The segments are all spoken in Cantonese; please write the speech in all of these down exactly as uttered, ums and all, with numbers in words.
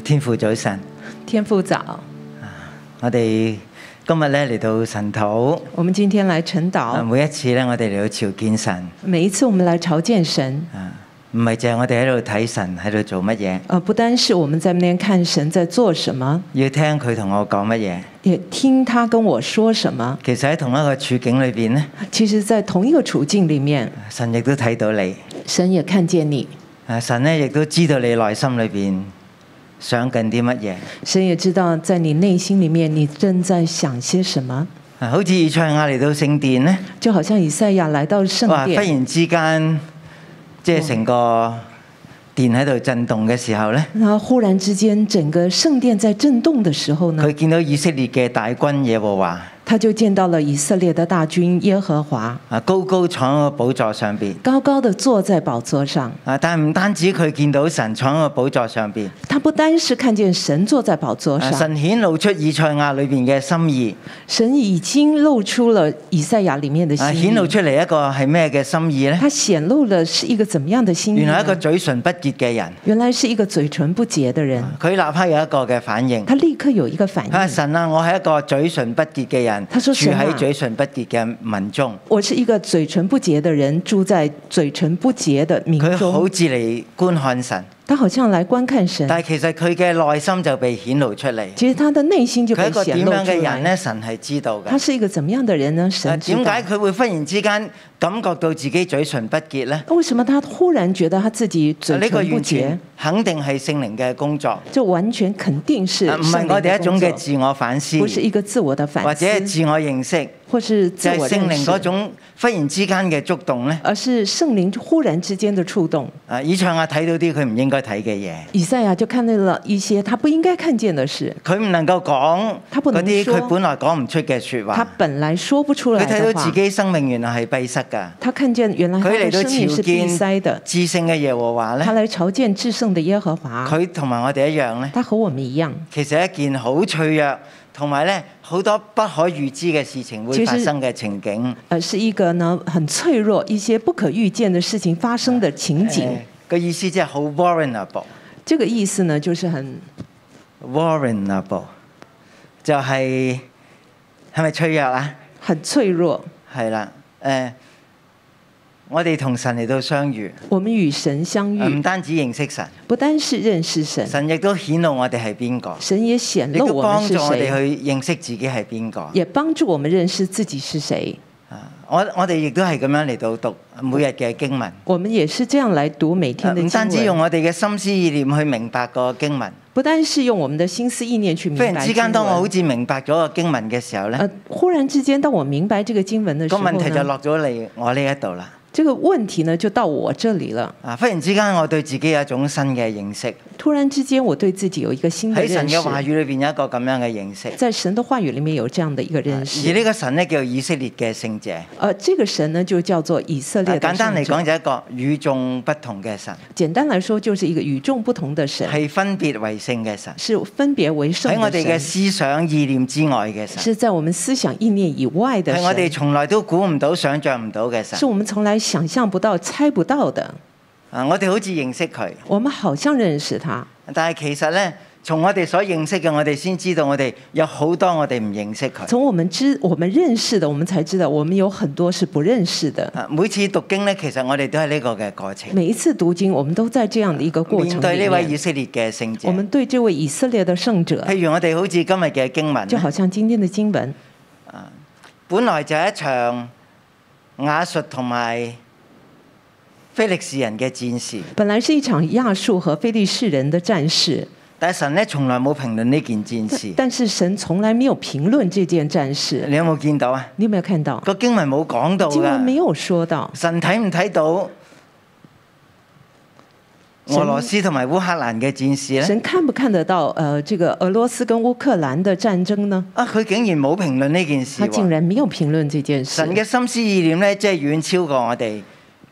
天父早晨， 天父早。 我哋今日咧嚟到神土， 我們今天來晨禱。 每一次咧，我哋嚟到朝見神。 每一次我們來朝見神。 啊，唔係淨係我哋喺度睇神喺度做乜嘢。 呃，不單是我們在那邊看神在做什麼， 要聽佢同我講乜嘢， 也聽他跟我說什麼。 其實喺同一個處境裏邊咧， 其實在同一個處境裡面， 神亦都睇到你， 神也看見你。 啊，神咧亦都知道你內心裏邊想緊啲乜嘢。 神也知道在你內心裡面你正在想些什麼。 啊，好似以賽亞嚟到聖殿咧， 就好像以賽亞來到聖哇！忽殿， 然之間，即係成個殿喺度震動嘅時候咧， 然後忽然之間整個聖殿在震動的時候呢， 佢見到以色列嘅大軍耶和華。 他就見到了以色列的大軍耶和華， 啊，高高坐喺個寶座上邊， 高高的坐在寶座上。 啊，但係唔單止佢見到神坐喺個寶座上邊， 他不單是看見神坐在寶座上， 啊，神顯露出以賽亞裏邊嘅心意。 神已經露出了以賽亞裡面的心意。 啊，顯露出嚟一個係咩嘅心意呢？ 他顯露了是一個怎麼樣的心意？ 原來一個嘴唇不潔嘅人， 原來是一個嘴唇不潔的人。 佢立刻有一個嘅反應。 他立刻有一個反應。 啊，神啊，我係一個嘴唇不潔嘅人， 他說住喺嘴唇不潔嘅民中。 我是一個嘴唇不潔的人，住在嘴唇不潔的民中。 佢好似嚟觀看神， 他好像來觀看神， 但係其實佢嘅內心就被顯露出嚟。 其實他的內心就被顯露出來。 佢係一個點樣嘅人呢？神係知道嘅。 他是一個怎麼樣的人呢？神知道。 點解佢會忽然之間感覺到自己嘴唇不潔呢？ 為什麼他忽然覺得他自己嘴唇不潔？ 呢個完全肯定係聖靈嘅工作。 就完全肯定是聖靈嘅工作。 唔係我哋一種嘅自我反思， 不是一個自我的反思， 或者係自我認識， 或是自我認識。 就係聖靈嗰種忽然之間嘅觸動呢， 而是聖靈忽然之間的觸動。 啊，以賽亞睇到啲佢唔應該睇嘅嘢。 以賽亞就看到了一些他不應該看見的事。 佢唔能夠講嗰啲佢本來講唔出嘅説話。 他本來說不出來的話。 佢睇到自己生命原來係閉塞㗎。 他看見原來他的生命是閉塞的。 至聖嘅耶和華咧， 他來朝見至聖的耶和華。 佢同埋我哋一樣咧。 他和我們一樣。 其實一件好脆弱，同埋咧好多不可預知嘅事情會發生嘅情景。 誒，是一個呢很脆弱、一些不可預見的事情發生的情景。 個、呃、意思即係好 vulnerable。 這個意思呢，就是很 vulnerable，就係係咪脆弱啊？ 很脆弱。 係啦，誒、呃，我哋同神嚟到相遇。 我們與神相遇， 唔單止認識神， 不單是認識神， 神亦都顯露我哋係邊個。 神也顯露我們是誰， 亦都幫助我哋去認識自己係邊個， 也幫助我們認識自己是誰。 我我哋亦都係咁樣嚟到讀每日嘅經文。 我們也是這樣來讀每天的經文。 唔單止用我哋嘅心思意念去明白個經文， 不單是用我們的心思意念去明白。 忽然之間，當我好似明白咗個經文嘅時候咧， 呃，忽然之間，當我明白這個經文的時候， 個問題就落咗嚟我呢一度啦。 這個問題呢，就到我這裡了。 啊！忽然之間，我對自己有一種新嘅認識。 突然之間，我對自己有一個新的認識。 喺神嘅話語裏邊有一個咁樣嘅認識。 在神的話語裡面有這樣的一個認識。 而呢個神呢，叫以色列嘅聖者。 呃，這個神呢就叫做以色列的聖者。 簡單嚟講就係一個與眾不同嘅神。 簡單來說就是一個與眾不同的神。 係分別為聖嘅神。 是分別為聖嘅神。 喺我哋嘅思想意念之外嘅神。 是在我們思想意念以外的神。 係我哋從來都估唔到、想像唔到嘅神。 是我們從來想象不到、猜不到的。 啊！我哋好似認識佢， 我們好像認識他， 但係其實咧，從我哋所認識嘅，我哋先知道我哋有好多我哋唔認識佢。 從我們知我們認識的，我們才知道我們有很多是不認識的。 啊！每次讀經咧，其實我哋都係呢個嘅過程。 每一次讀經，我們都在這樣的一個過程裡面。 面對呢位以色列嘅聖者， 我們對這位以色列的聖者， 譬如我哋好似今日嘅經文， 就好像今天的經文， 啊，本來就係一場亞述同埋非利士人嘅戰事， 本來是一場亞述和非利士人的戰事， 但係神咧從來冇評論呢件戰事。 但是神從來沒有評論這件戰事。 你有冇見到啊？ 你有沒有看到？ 個經文冇講到㗎。 經文沒有說到。 神睇唔睇到俄羅斯同埋烏克蘭嘅戰事咧？ 神看不看得到？呃，這個俄羅斯跟烏克蘭的戰爭呢？ 啊，佢竟然冇評論呢件事。 他竟然沒有評論這件事。 神嘅心思意念咧，即係遠超過我哋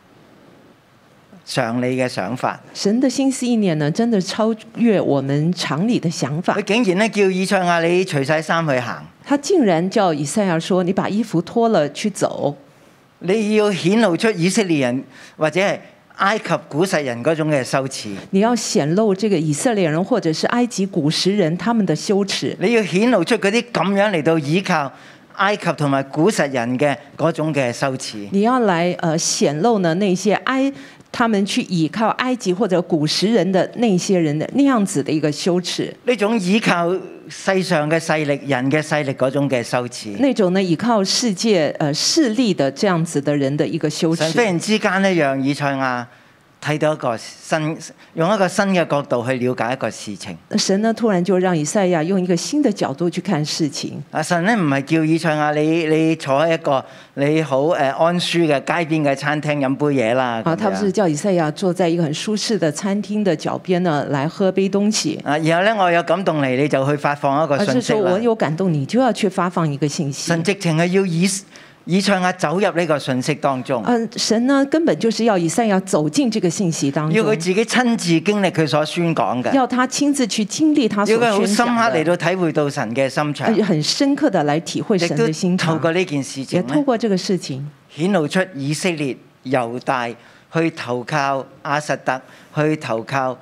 常理嘅想法。 神的心思意念呢，真的超越我們常理的想法。 佢竟然咧叫以賽亞你除晒衫去行。 他竟然叫以賽亞說：你把衣服脫了去走。 你要顯露出以色列人或者係埃及古實人嗰種嘅羞恥， 你要顯露這個以色列人或者是埃及古時人他們的羞恥。 你要顯露出嗰啲咁樣嚟到依靠埃及同埋古實人嘅嗰種嘅羞恥。 你要來呃顯露呢那些埃他們去倚靠埃及或者古時人的那些人的那樣子的一個羞恥。 呢種依靠世上嘅勢力、人嘅勢力嗰種嘅羞恥。 那種呢倚靠世界呃勢力的這樣子的人的一個羞恥。 神忽然之間呢，讓以賽亞睇到一個新，用一個新嘅角度去了解一個事情。 神呢突然就讓以賽亞用一個新的角度去看事情。 啊，神呢唔係叫以賽亞你你坐喺一個你好誒安舒嘅街邊嘅餐廳飲杯嘢啦。 啊，他不是叫以賽亞坐在一個很舒適的餐廳的腳邊呢，來喝杯東西。 啊，然後咧我有感動嚟，你就去發放一個信息啦。 而是說我有感動，你就要去發放一個信息。 神直情係要以以賽亞走入呢個信息當中。 嗯，神呢根本就是要以賽亞走進這個信息當中， 要佢自己親自經歷佢所宣講嘅， 要他親自去經歷他所宣講嘅， 要佢好深刻嚟到體會到神嘅心腸， 很深刻的來體會神嘅心腸。 透過呢件事情， 也透過這個事情， 顯露出以色列猶大去投靠亞實突，去投靠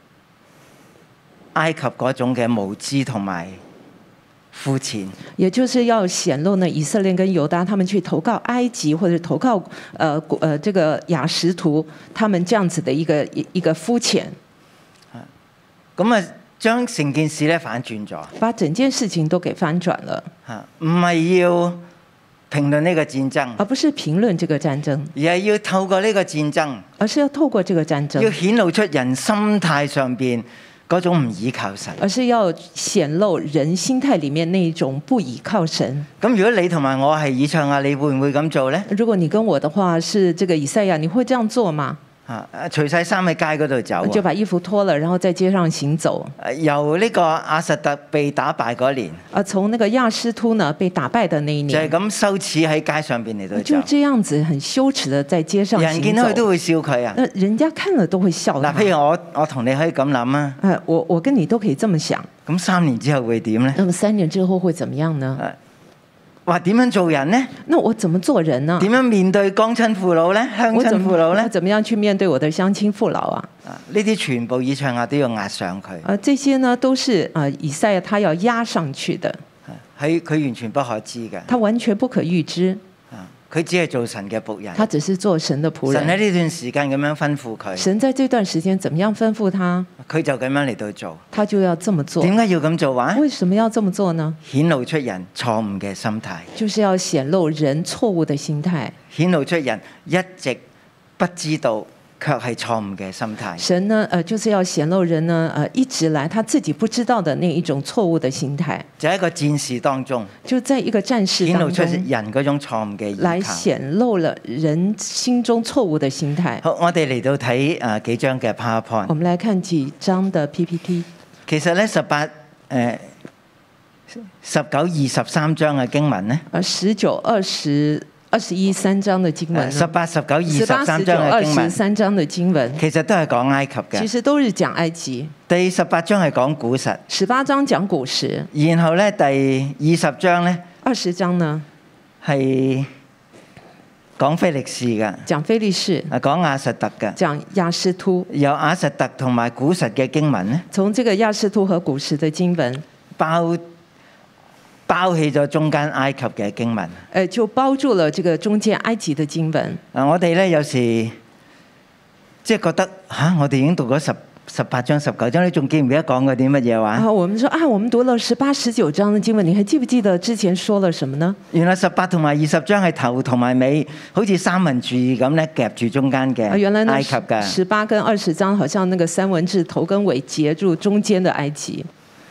埃及嗰種嘅無知同埋膚淺， 也就是要顯露呢以色列跟猶大他們去投靠埃及或者投靠呃呃這個亞實突，他們這樣子的一個一個膚淺。 咁啊，將成件事咧反轉咗， 把整件事情都給翻轉了。 嚇，唔係要評論呢個戰爭， 而不是評論這個戰爭， 而係要透過呢個戰爭， 而是要透過這個戰爭， 要顯露出人心態上邊嗰種唔倚靠神， 而是要顯露人心態裡面那一種不倚靠神。 咁如果你同埋我係以賽亞，你會唔會咁做呢？ 如果你跟我的話是這個以賽亞，你會這樣做嗎？ 啊！除晒衫喺街嗰度走， 就把衣服脫了，然後在街上行走。 由呢個亞實突被打敗嗰年， 啊，從那個亞實突呢被打敗的那一年， 就係咁羞恥喺街上邊嚟到走， 就這樣子很羞恥的在街上行走。 人見到佢都會笑佢啊！ 那人家看了都會笑。 嗱，譬如我我同你可以咁諗啊， 誒，我我跟你都可以這麼想。 咁三年之後會點呢？ 那麼三年之後會怎麼樣呢？ 話點樣做人呢？ 那我怎麼做人呢？ 點樣面對江親父老呢？鄉親父老呢？ 我怎麼樣去面對我的鄉親父老啊？ 呢啲全部以賽亞都要壓上佢。 啊，這些呢都是啊以賽亞他要壓上去的。 係佢完全不可知嘅。 他完全不可預知。 佢只係做神嘅僕人， 他只是做神的僕人。 神喺呢段時間咁樣吩咐佢， 神在這段時間怎麼樣吩咐他， 佢就咁樣嚟到做， 他就要這麼做。 點解要咁做話？ 為什麼要這麼做呢？ 顯露出人錯誤嘅心態， 就是要顯露人錯誤的心態， 顯露出人一直不知道，卻係錯誤嘅心態。 神呢，呃，就是要顯露人呢，呃，一直來他自己不知道的那一種錯誤的心態。 就喺一個戰事當中， 就在一個戰事當中， 顯露出人嗰種錯誤嘅意， 來顯露了人心中錯誤的心態。 好，我哋嚟到睇誒幾張嘅 PowerPoint。 我們來看幾張的 P P T。 其實咧，十八誒十九二十三章嘅經文咧， 啊，十九二十。二十一三章的經文， 十八、十九、二十三章嘅經文， 三章的經文， 其實都係講埃及嘅。 其實都是講埃及。 第十八章係講古實， 十八章講古實。 然後咧，第二十章咧， 二十章呢係講非利士嘅， 講非利士， 啊講亞實突嘅， 講亞實突。 有亞實突同埋古實嘅經文咧， 從這個亞實突和古實的經文包。包起咗中間埃及嘅經文， 誒就包住了這個中間埃及嘅經文。 啊，我哋咧有時即係覺得嚇、啊，我哋已經讀咗十十八章、十九章，你仲記唔記得講過啲乜嘢話？ 啊，我們說啊，我們讀了十八、十九章嘅經文，你還記不記得之前說了什麼呢？ 原來十八同埋二十章係頭同埋尾，好似三文治咁咧夾住中間嘅埃及嘅。 十八跟二十章好像那個三文治頭跟尾夾住中間的埃及。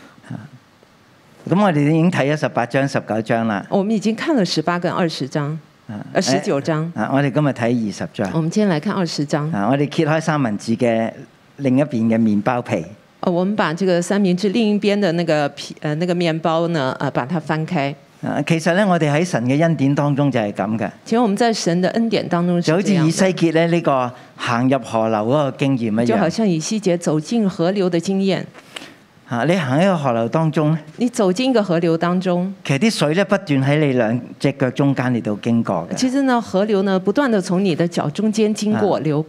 咁我哋已經睇咗十八章、十九章啦。 我們已經看了十八跟二十章，啊，十九章。 啊，我哋今日睇二十章。 我們今天來看二十章。 啊，我哋揭開三文治嘅另一邊嘅麵包皮。 哦，我們把這個三明治另一邊的那個皮，呃，那個麵包呢，啊，把它翻開。 啊，其實咧，我哋喺神嘅恩典當中就係咁嘅。 其實我們在神的恩典當中就好似以西結咧呢個行入河流嗰個經驗一樣。 就好像以西結走進河流的經驗。 啊！你行喺個河流當中， 你走進一個河流當中， 其實啲水咧不斷喺你兩隻腳中間嚟到經過嘅。 其實呢，河流呢不斷地從你的腳中間經過、啊、流過。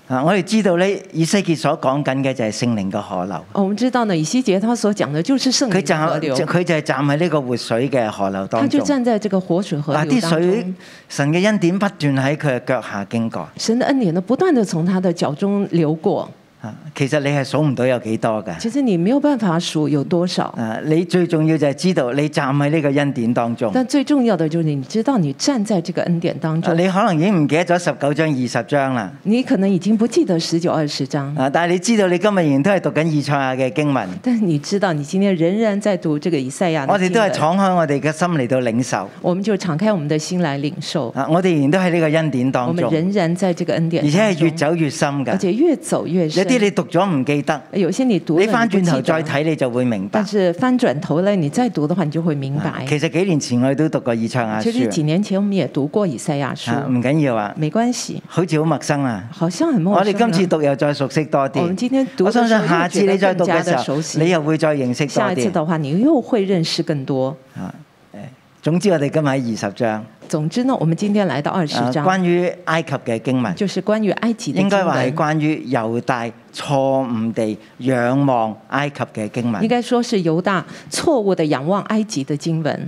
啊！我哋知道咧，以西結所講緊嘅就係聖靈嘅河流。 哦，我們知道呢，以西結他所講的就是聖靈的河流。 佢就係站喺呢個活水嘅河流當中。 他就站在這個活水河流當中。 嗱，啲水神嘅恩典不斷喺佢嘅腳下經過。 神的恩典呢，不斷地從他的腳中流過。 其實你係數唔到有幾多嘅。 其實你沒有辦法數有多少。 啊，你最重要就係知道你站喺呢個恩典當中。 但最重要的就是你知道你站在這個恩典當中。 你可能已經唔記得咗十九章二十章啦。 你可能已經不記得十九二十章。 啊，但係你知道你今日仍然都係讀緊以賽亞嘅經文。 但係你知道你今天仍然在讀這個以賽亞。 我哋都係敞開我哋嘅心嚟到領受。 我們就敞開我們的心來領受。 啊，我哋仍然都喺呢個恩典當中。 我們仍然在這個恩典當中。 而且係越走越深㗎。 而且越走越深。 有啲你讀咗唔記得， 有些你讀了你你翻轉頭再睇你就會明白。 但是翻轉頭咧，你再讀的話，你就會明白。 其實幾年前我哋都讀過以賽亞書。 其實幾年前我們也讀過以賽亞書。 唔緊要啊， 沒關係。 好似好陌生啊。 好像很陌生。 我哋今次讀又再熟悉多啲。 我們今天讀， 我相信下次你再讀嘅時候，你又會再認識多啲。 下一次的話，你又會認識更多。 啊，誒，總之我哋今日喺二十章。 總之呢，我們今天來到二十章， 關於埃及嘅經文， 就是關於埃及的經文。 應該話係關於猶大錯誤地仰望埃及嘅經文。 應該說是猶大錯誤地仰望埃及的經文。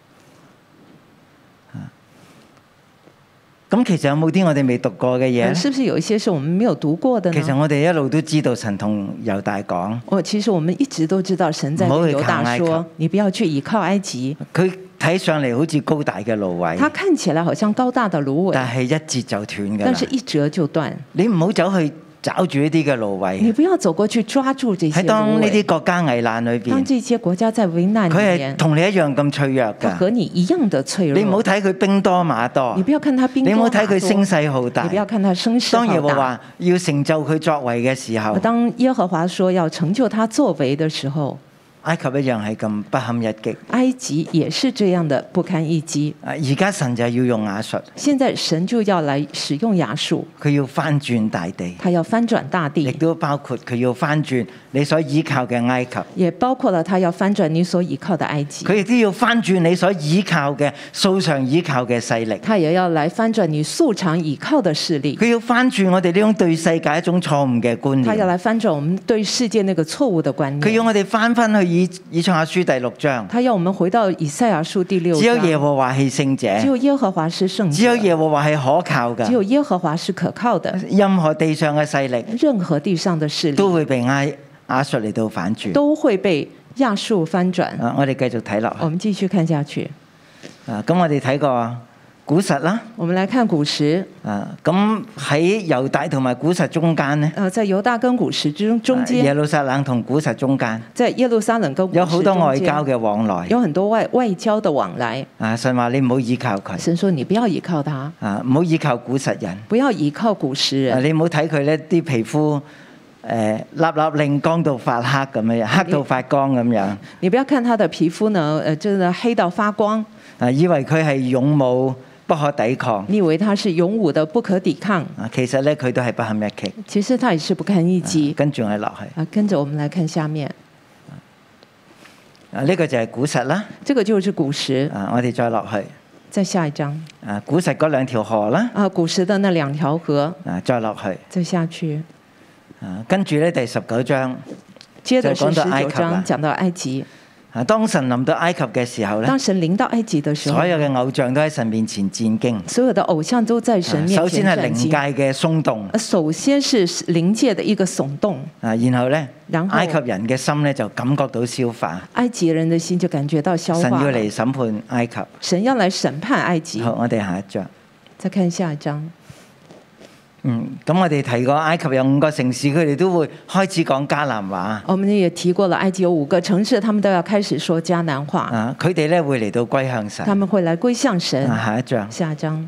咁其實有冇啲我哋未讀過嘅嘢？ 是不是有一些是我們沒有讀過的呢？ 其實我哋一路都知道神同猶大講。 我其實我們一直都知道神在對猶大說：你不要去倚靠埃及。 佢睇上嚟好似高大嘅蘆葦， 他看起來好像高大的蘆葦， 但係一折就斷㗎啦。 但是一折就斷。 你唔好走去抓住呢啲嘅蘆葦。 你不要走過去抓住這些蘆葦。 喺當呢啲國家危難裏邊， 當這些國家在危難裏面， 佢係同你一樣咁脆弱㗎。 他和你一樣的脆弱。 你唔好睇佢兵多馬多， 你不要看他兵多馬多。 你唔好睇佢聲勢浩大， 你不要看他聲勢浩大。 當耶和華要成就佢作為嘅時候， 當耶和華說要成就他作為的時候， 埃及一樣係咁不堪一擊。 埃及也是這樣的不堪一擊。 而家神就要用亞述， 現在神就要來使用亞述， 佢要翻轉大地， 他要翻轉大地， 亦都包括佢要翻轉你所依靠嘅埃及， 也包括了他要翻轉你所依靠的埃及。 佢亦都要翻轉你所依靠嘅素常依靠嘅勢力， 他也要來翻轉你素常依靠的勢力。 佢要翻轉我哋呢種對世界一種錯誤嘅觀念， 他要來翻轉我們對世界那個錯誤的觀念。 佢要我哋翻翻去以以賽亞書第六章， 他要我們回到以賽亞書第六章。 只有耶和華係聖者， 只有耶和華是聖者， 只有耶和華係可靠嘅， 只有耶和華是可靠的。 任何地上嘅勢力， 任何地上的勢力都會被亞亞述嚟到反轉， 都會被亞述翻轉。 啊，我哋繼續睇落去。 我們繼續看下去。 啊，咁我哋睇過古實啦。 我們來看古實。 啊，咁喺猶大同埋古實中間呢？ 啊，在猶大跟古實之中中間。 耶路撒冷同古實中間。 在耶路撒冷跟古實中間。 有好多外交嘅往來。 有很多外外交的往來。 啊，神話你唔好依靠佢。 神說你不要依靠他。 啊，唔好依靠古實人。 不要依靠古實人。 啊，你唔好睇佢呢啲皮膚。誒、呃、立立令光到發黑咁樣，黑到發光咁樣。 你不要看他的皮膚呢，誒，真係黑到發光。 啊，以為佢係勇武不可抵抗。 你以為他是勇武的不可抵抗？ 啊，其實咧佢都係不堪一擊。 其實他也是不堪一擊。 跟住我哋落去。 啊，跟着我們來看下面。 啊，呢、這個就係古實啦。 這個就是古實。 啊，我哋再落去。 再下一章。 啊，古實嗰兩條河啦。 啊，古實的那兩條河。 啊，再落去。 再下去。 啊，跟住咧第十九章， 接着是十九章就講到埃及。 啊，當神臨到埃及嘅時候咧， 當神臨到埃及嘅時候， 所有嘅偶像都喺神面前戰驚。 所有的偶像都在神面前戰驚。 首先係靈界嘅鬆動。 首先是靈界的一個聳動。 啊，然後咧， 然後埃及人嘅心咧就感覺到消化。 埃及人的心就感覺到消化。 神要嚟審判埃及。 神要嚟審判埃及。 好，我哋下一章。 再看下一章。 嗯，咁我哋提過埃及有五個城市，佢哋都會開始講迦南話。 我們也提過了，埃及有五個城市，他們都要開始說迦南話。 啊，佢哋咧會嚟到歸向神。 他們會來歸向神。 啊，下一章。 下一章。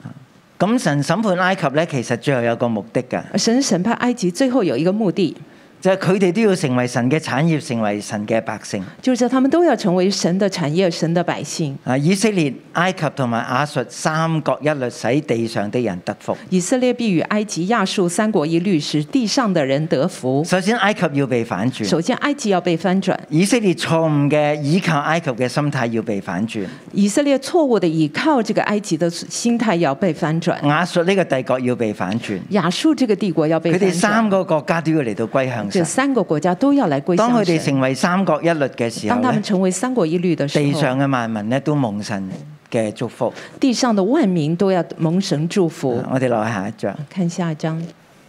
咁神審判埃及咧，其實最後有個目的㗎。 神審判埃及最後有一個目的。 就係佢哋都要成為神嘅產業，成為神嘅百姓。 就是他們都要成為神的產業、神的百姓。 啊，以色列、埃及同埋亞述三國一律，使地上的人得福。 以色列必與埃及、亞述三國一律，使地上的人得福。 首先，埃及要被反轉。 首先，埃及要被翻轉。 以色列錯誤嘅依靠埃及嘅心態要被反轉。 以色列錯誤的倚靠這個埃及的心態要被翻轉。 亞述呢個帝國要被反轉。 亞述這個帝國要被翻轉。 佢哋三個國家都要嚟到歸向神。 這三個國家都要來歸向神。 當佢哋成為三國一律嘅時候， 當他們成為三國一律的時候， 地上嘅萬民咧都蒙神嘅祝福。 地上的萬民都要蒙神祝福。 我哋落去下一章， 看下一章。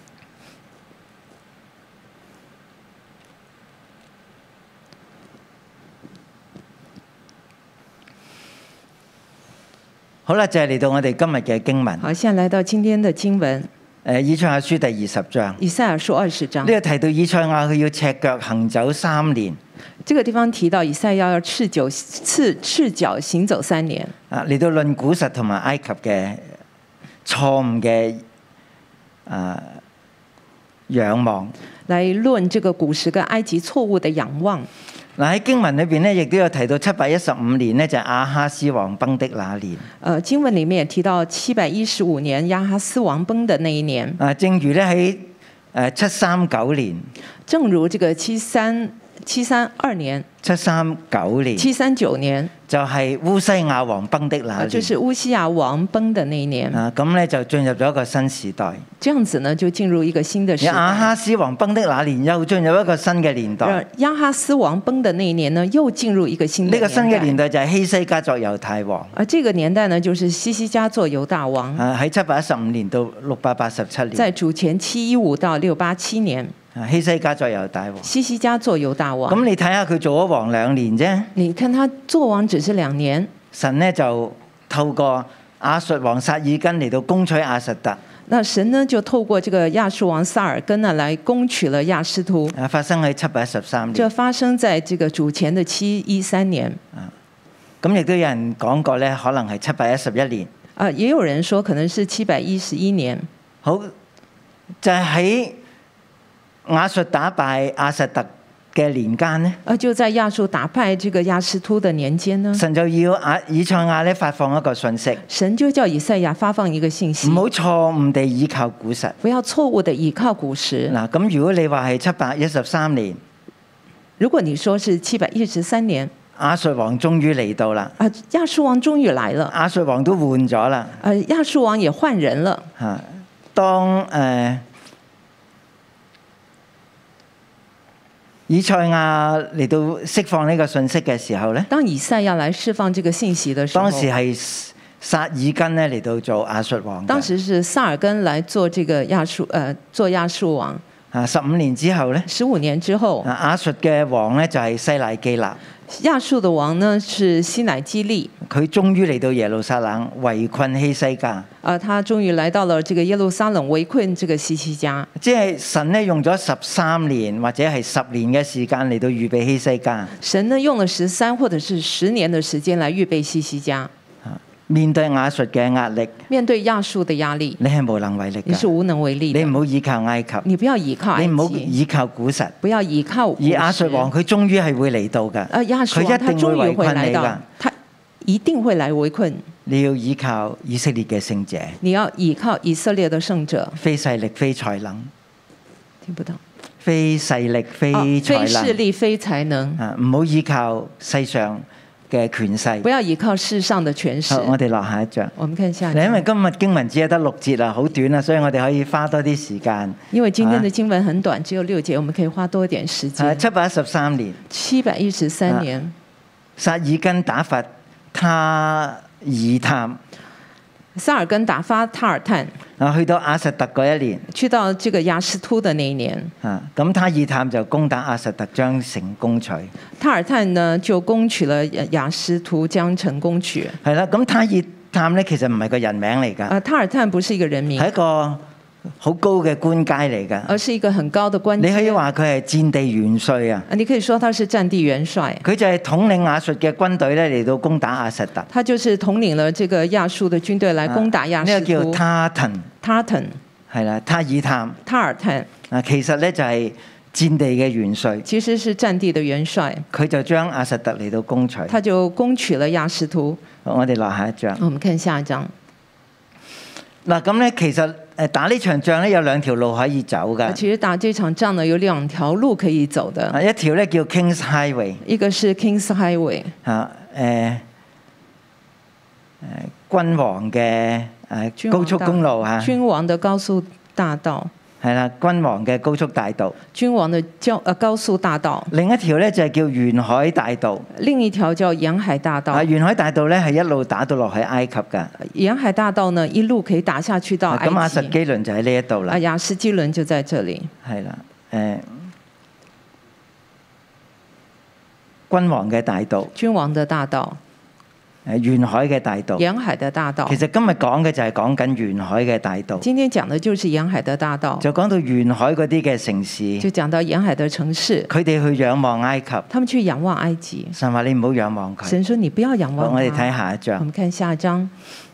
好啦，就係嚟到我哋今日嘅經文。 好，現在來到今天的經文。 誒，以賽亞書第二十章。 以賽亞書二十章。 呢個提到以賽亞佢要赤腳行走三年。 這個地方提到以賽亞要赤腳赤赤腳行走三年。 啊，嚟到論古實同埋埃及嘅錯誤嘅啊仰望。 來論這個古實跟埃及錯誤的仰望。 嗱，喺經文裏邊呢，亦都有提到七百一十五年呢，就係亞哈斯王崩的那年。 誒，經文裡面也提到七百一十五年亞哈斯王崩的那一年。 啊，正如咧喺誒七三九年。 正如這個七三七三二年。 七三九年。 七三九年。 就係烏西亞王崩的那年。 就是烏西亞王崩的那一年。 啊，咁咧就進入咗一個新時代。 這樣子呢，就進入一個新的時代。 亞哈斯王崩的那年，又進入一個新嘅年代。 亞哈斯王崩的那一年呢，又進入一個新的年代。 呢個新嘅年代就係希西家作猶太王。 而這個年代呢，就是希西家作猶大王。 啊，喺七百一十五年到六百八十七年。 在主前七一五到六八七年。 希西家作猶大王。 希西家作猶大王。 咁你睇下佢做咗王兩年啫。 你看他做王只是兩年。 神呢就透過亞述王撒爾根嚟到攻取亞實突。 那神呢就透過這個亞述王撒爾根呢來攻取了亞實突。 啊，發生喺七百一十三年。 這發生在這個主前的七一三年。 啊，咁亦都有人講過咧，可能係七百一十一年。 啊，也有人說可能是七百一十一年。 好，就係喺亞述打敗亞實突嘅年間呢， 啊，就在亞述打敗這個亞實突的年間呢， 神就要亞以賽亞咧發放一個訊息， 神就叫以賽亞發放一個信息， 唔好錯誤地依靠古實， 不要錯誤地依靠古實。 嗱，咁如果你話係七百一十三年， 如果你說是七百一十三年， 亞述王終於嚟到啦， 啊，亞述王終於來了， 亞述王都換咗啦， 啊，亞述王也換人了， 嚇，當誒。呃以賽亞嚟到釋放呢個信息嘅時候咧， 當以賽亞來釋放這個信息的時候， 當時係撒爾根咧嚟到做亞述王。 當時是撒爾根來做這個亞述，呃，做亞述王。 啊，十五年之後咧， 十五年之後， 亞述嘅王咧就係西乃基立。 亞述的王呢是西乃基利， 佢終於嚟到耶路撒冷圍困希西家。 啊，他終於來到了這個耶路撒冷圍困這個希西家。 即係神呢用咗十三年或者係十年嘅時間嚟到預備希西家。 神呢用了十三或者是十年的時間來預備希西家。 面對亞述嘅壓力， 面對亞述的壓力， 你係無能為力嘅。 你是無能為力的。 你唔好依靠埃及， 你不要依靠埃及。 你唔好依靠古實， 不要依靠古實。 而亞述王佢終於係會嚟到㗎。 啊，亞述王佢一定會圍困你㗎。 他一定會來圍困。 你要依靠以色列嘅聖者。 你要依靠以色列的聖者。 非勢力非才能。 聽不到。 非勢力非才能。 非勢力非才能。 啊，唔好依靠世上嘅權勢， 不要依靠世上的權勢。 好，我哋落下一章。 我們看下一章。 因為今日經文只係得六節啊，好短啊，所以我哋可以花多啲時間。 因為今天的經文很短，只有六節，我們可以花多一點時間。 七百一十三年。 七百一十三年。 撒爾根打發他爾探。 撒爾根打發他爾探。 啊，去到亞實突嗰一年。 去到這個亞實突的那一年。 啊，咁他爾探就攻打亞實突，將城攻取。 他爾探呢就攻取了亞實突，將城攻取。 係啦，咁他爾探咧其實唔係個人名嚟㗎。 啊，他爾探不是一個人名。 係一個好高嘅官階嚟㗎。 而是一個很高的官階。 你可以話佢係戰地元帥啊。 你可以說他是戰地元帥。 佢就係統領亞述嘅軍隊咧嚟到攻打亞實突。 他就是統領了這個亞述的軍隊來攻打亞實突。呢、啊這個叫他騰。 他騰。 係啦，他爾探。 他爾探。 啊，其實咧就係戰地嘅元帥， 其實是戰地的元帥， 佢就將亞實突嚟到攻取。 他就攻取了亞實突。 我哋落下一章。 我們看下一章。 嗱咁咧，其實誒打呢場仗咧有兩條路可以走㗎。 其實打這場仗呢有兩條路可以走的。 一條咧叫 King's Highway， 一個是 King's Highway， 嚇誒誒君王嘅誒高速公路嚇。 君王的高速大道。 係啦，君王嘅高速大道。 君王的交誒高速大道。 另一條咧就係叫沿海大道。 另一條叫沿海大道。 啊，沿海大道咧係一路打到落去埃及㗎。 沿海大道呢一路可以打下去到埃及。 咁亞實基倫就喺呢一度啦。 啊，亞實基倫就在這裡。 係啦，誒，君王嘅大道。 君王的大道。 誒沿海嘅大道， 沿海的大道。 其實今日講嘅就係講緊沿海嘅大道。 今天講的就是沿海的大道。 就講到沿海嗰啲嘅城市。 就講到沿海的城市。 佢哋去仰望埃及。 他們去仰望埃及。 神話你唔好仰望佢。 神說你不要仰望他。 我哋睇下一章。 我們看下一章。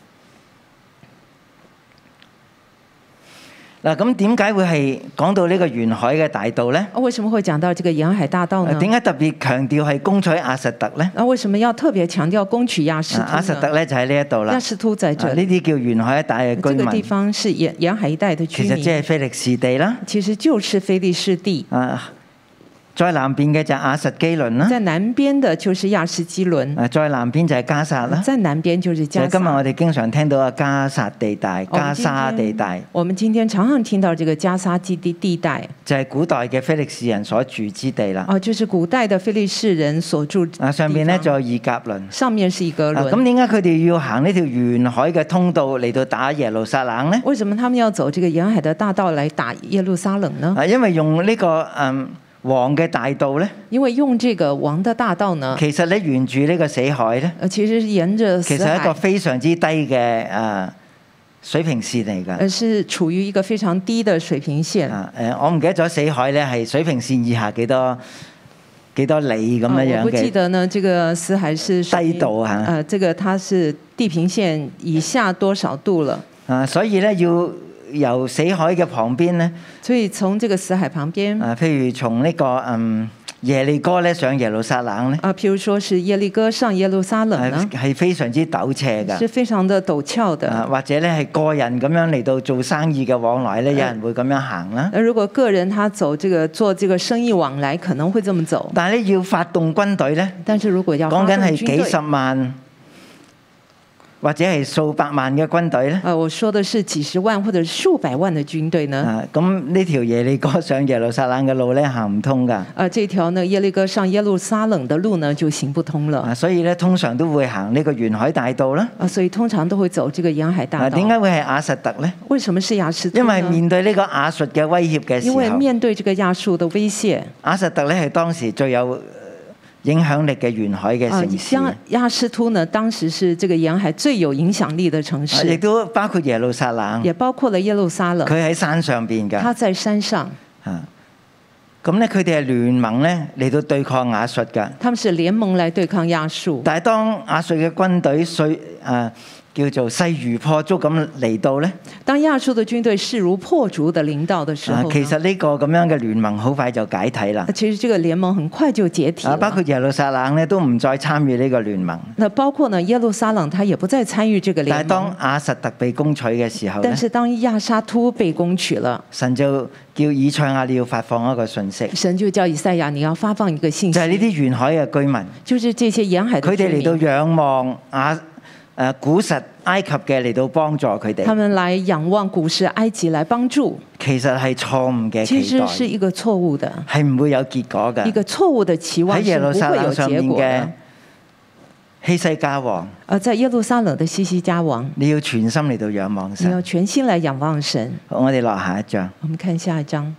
嗱，咁點解會係講到呢個沿海嘅大道呢？ 為什麼會講到這個沿海大道呢？ 點解特別強調係攻取亞實突呢？ 啊，為什麼要特別強調攻取亞實突呢？ 亞實突咧就喺呢一度啦。 亞實突在這裡。 呢啲叫沿海一帶嘅居民。 這個地方是沿沿海一帶的居民。 其實即係非利士地啦。 其實就是非利士地。 啊。在南邊嘅就係亞實基倫啦， 在南邊的就是亞實基倫。 啊，在南邊就係加撒啦， 在南邊就是加撒。 今日我哋經常聽到啊加撒地帶、加沙地帶。 我們今天常常聽到這個加沙基地地帶， 就係古代嘅非利士人所住之地啦。 哦，就是古代的非利士人所住。 啊，上邊咧仲有以革倫， 上面是以革倫。 咁點解佢哋要行呢條沿海嘅通道嚟到打耶路撒冷呢？ 為什麼他們要走這個沿海的大道來打耶路撒冷呢？ 啊，因為用呢、這個嗯。王嘅大道咧， 因為用這個王的大道呢， 其實咧沿住呢個死海咧， 其實是沿着死海， 其實係一個非常之低嘅誒水平線嚟㗎， 誒是處於一個非常低嘅水平線。 啊誒，我唔記得咗死海咧係水平線以下幾多幾多里咁樣樣嘅。 我不記得呢，這個死海是低度嚇。 誒，這個它是地平線以下多少度了？ 啊，所以咧要由死海嘅旁邊咧， 所以從這個死海旁邊， 啊，譬如從呢、這個嗯耶利哥咧上耶路撒冷咧， 啊，譬如說是耶利哥上耶路撒冷呢， 係非常之陡斜㗎， 是非常的陡峭的。 啊，或者咧係個人咁樣嚟到做生意嘅往來咧，有人會咁樣行啦。 如果個人他走這個做這個生意往來，可能會這麼走。 但係咧要發動軍隊咧， 但是如果要講緊係幾十萬。或者係數百萬嘅軍隊咧？ 啊，我說的是幾十萬或者數百萬嘅軍隊呢？ 啊，咁呢條耶利哥上耶路撒冷嘅路咧行唔通㗎。 啊，這條呢耶利哥上耶路撒冷嘅路呢就行不通了。 啊，所以咧通常都會行呢個沿海大道啦。 啊，所以通常都會走這個沿海大道。 點解會係亞實突咧？ 為什麼是亞實突？ 因為面對呢個亞述嘅威脅嘅時候。 因為面對這個亞述的威脅。 亞實突咧係當時最有影響力嘅沿海嘅城市。 亞亞實突呢，當時是這個沿海最有影響力的城市。 亦都包括耶路撒冷。 也包括了耶路撒冷。 佢喺山上邊㗎。 他在山上。 啊，咁咧佢哋係聯盟咧嚟到對抗亞述㗎。 他們是聯盟來對抗亞述。 但係當亞述嘅軍隊衰啊，叫做勢如破竹咁嚟到咧。 當亞述的軍隊勢如破竹的臨到的時候， 其實呢個咁樣嘅聯盟好快就解體啦。 其實這個聯盟很快就解體。啊， 包括耶路撒冷咧都唔再參與呢個聯盟。 那包括呢耶路撒冷，他也不再參與這個聯盟。 但係當亞實突被攻取嘅時候， 但是當亞沙突被攻取了， 神就叫以賽亞你要發放一個訊息。 神就叫以賽亞你要發放一個信息。 就係呢啲沿海嘅居民， 就是這些沿海的居民。佢哋嚟到仰望亞誒古實埃及嘅嚟到幫助佢哋。 他們來仰望古實埃及來幫助。 其實係錯誤嘅期待。 其實是一個錯誤的。 係唔會有結果嘅。 一個錯誤的期望是不會有結果的。 希西家王。 啊，在耶路撒冷的希西家王。 你要全心嚟到仰望神。 你要全心來仰望神。 好，我哋落下一章。 我們看下一章。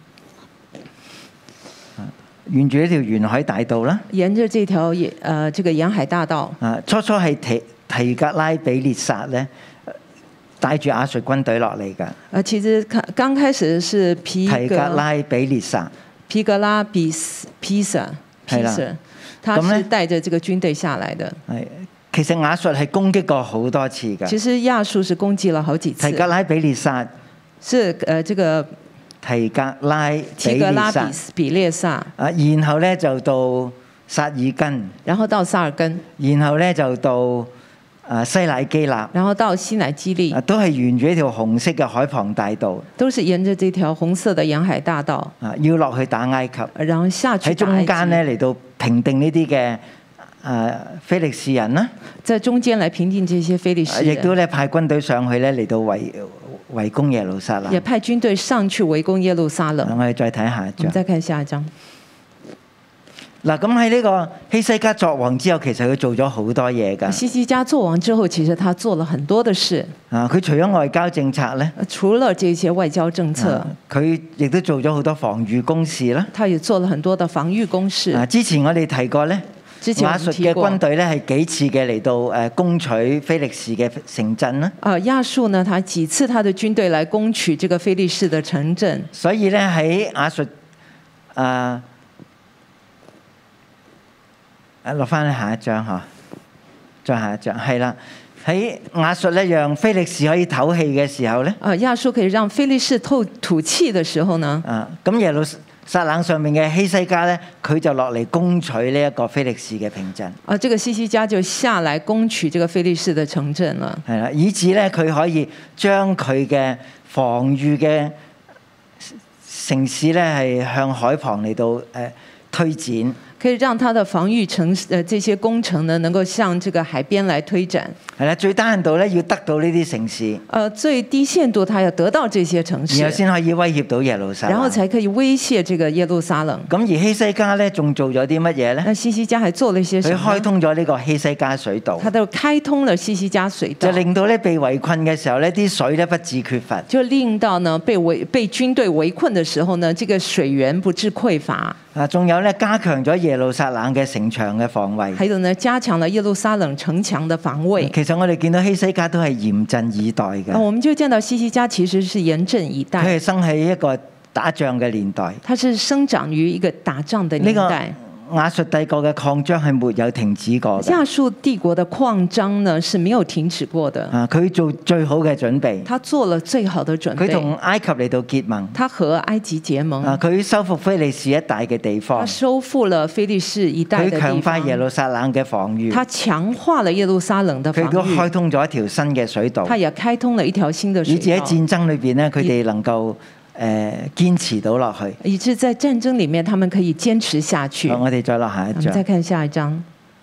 沿住呢條沿海大道啦。 沿着這條沿，呃，這個沿海大道。 啊，初初係提提格拉比列撒咧，帶住亞述軍隊落嚟㗎。 啊，其實剛開始是皮提格拉比列撒。 皮格拉比披薩，係啦，他是帶着這個軍隊下來的。 係，其實亞述係攻擊過好多次㗎。 其實亞述是攻擊了好幾次。 提格拉比列撒是，呃，這個。 提格拉比提格拉列比比列撒， 啊，然後咧就到撒爾根， 然後到撒爾根， 然後咧就到啊西乃基納， 然後到西乃基利啊，都係沿住一條紅色嘅海旁大道， 都是沿着這條紅色的沿海大道， 啊，要落去打埃及， 然後下去喺中間咧嚟到平定呢啲嘅啊非利士人啦， 在中間來平定這些非利士人， 亦都咧派軍隊上去咧嚟到圍圍攻耶路撒冷， 也派軍隊上去圍攻耶路撒冷。 我哋再睇下一章。 我們再看下一章。 嗱，咁喺呢個希西家作王之後，其實佢做咗好多嘢㗎。 希西家作王之後，其實他做了很多的事。 啊，佢除咗外交政策咧， 除了這些外交政策， 佢亦都做咗好多防禦工事啦。 他也做了很多的防禦工事。 啊，之前我哋提過咧，亞述嘅軍隊咧係幾次嘅嚟到誒攻取非利士嘅城鎮啦。 啊，亞述呢，他幾次他的軍隊來攻取這個非利士的城鎮。 所以咧喺亞述啊。誒落翻去下一章嗬，再下一章係啦。喺亞述咧，讓非利士可以唞氣嘅時候咧， 啊，亞述可以讓非利士透吐氣嘅時候呢？ 啊，咁耶路撒冷上面嘅希西家咧，佢就落嚟攻取呢一個非利士嘅平鎮。 啊，這個希西家就下來攻取這個非利士嘅城鎮了。係啦，以至咧佢可以將佢嘅防禦嘅城市咧係向海旁嚟到誒推展。 可以讓他的防禦城呃這些工程呢，能夠向這個海邊來推展。 係啦，最低限度咧要得到呢啲城市。 呃，最低限度，他要得到這些城市， 然後先可以威脅到耶路撒冷。 然後才可以威脅這個耶路撒冷。 咁而希西家咧，仲做咗啲乜嘢咧？ 那希西家還做了一些什麼？ 佢開通咗呢個希西家水道。 他都開通了希西家水道， 就令到咧被圍困嘅時候咧，啲水咧不致缺乏。 就令到呢被圍被軍隊圍困嘅時候呢，這個水源不致匱乏。 啊，仲有咧加強咗耶路撒冷嘅城牆嘅防衛。 還有呢，加強了耶路撒冷城牆的防衛。 其實我哋見到希西家都係嚴陣以待嘅。 我們就見到希西家其實是嚴陣以待。 佢係生喺一個打仗嘅年代。 他是生長於一個打仗的年代。 亞述帝國嘅擴張係沒有停止過嘅。 亞述帝國的擴張呢是沒有停止過的。 啊，佢做最好嘅準備。 他做了最好的準備。 佢同埃及嚟到結盟。 他和埃及結盟。 啊，佢收復非利士一帶嘅地方。 他收復了非利士一帶嘅地方。 佢強化耶路撒冷嘅防禦。 他強化了耶路撒冷的防禦。 佢都開通咗一條新嘅水道。 他也開通了一條新的水道。 以至喺戰爭裏邊呢，佢哋能夠誒堅持到落去， 以致在戰爭裡面，他們可以堅持下去。 我哋再落下一章。 我們再看下一章。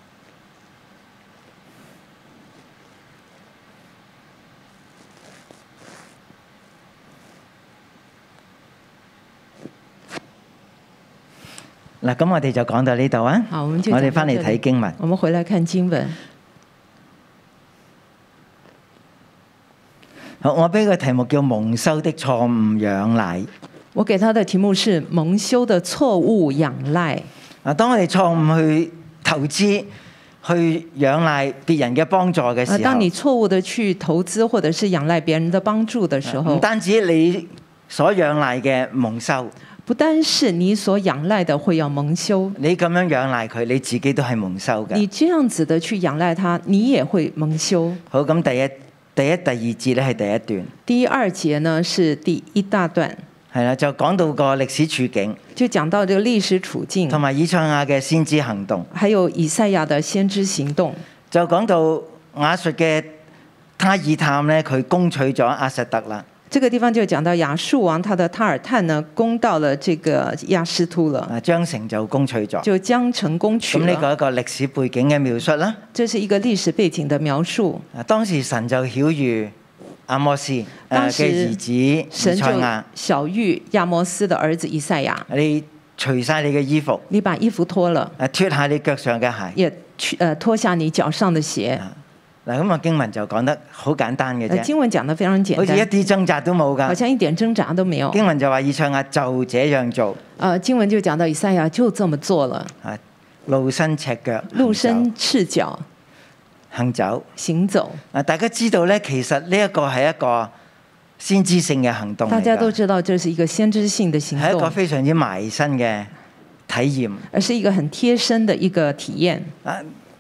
嗱，咁我哋就講到呢度啊。 好，我們就我哋翻嚟睇經文。 我們回來看經文。 好，我俾個題目叫蒙羞的錯誤仰賴。 我給他的題目是蒙羞的錯誤仰賴。 啊，當我哋錯誤去投資、去仰賴別人嘅幫助嘅時候， 當你錯誤的去投資或者是仰賴別人的幫助的時候， 唔單止你所仰賴嘅蒙羞， 不單是你所仰賴的會要蒙羞， 你咁樣仰賴佢，你自己都係蒙羞嘅。 你這樣子的去仰賴他，你也會蒙羞。 好，咁第一。第一、第二節咧係第一段。 第二節呢是第一大段。 係啦，就講到個歷史處境。 就講到這個歷史處境。同埋以賽亞嘅先知行動。 還有以賽亞的先知行動。 就講到亞述嘅他爾探咧，佢攻取咗亞實突啦。 這個地方就講到亞述王他的他爾探呢，攻到了這個亞實突了。 啊，將城就攻取咗。 就將城攻取。咁呢個一個歷史背景嘅描述啦。 這是一個歷史背景的描述。 啊，當時神就曉諭阿摩斯誒嘅兒子以賽亞， 曉諭亞摩斯的兒子以賽亞。 你除晒你嘅衣服。 你把衣服脫了。 誒，脫下你腳上嘅鞋。 也誒脫下你腳上的鞋。 嗱，咁啊經文就講得好簡單嘅啫。 經文講得非常簡單， 好似一啲掙扎都冇㗎。 好像一點掙扎都沒有。 經文就話以賽亞就這樣做。 啊，經文就講到以賽亞就這麼做了。 啊，露身赤腳。 露身赤腳。 行走。 行走。 啊，大家知道咧，其實呢一個係一個先知性嘅行動嚟㗎。 大家都知道，這是一個先知性的行動。 係一個非常之埋身嘅體驗。 而是一個很貼身的一個體驗。 啊。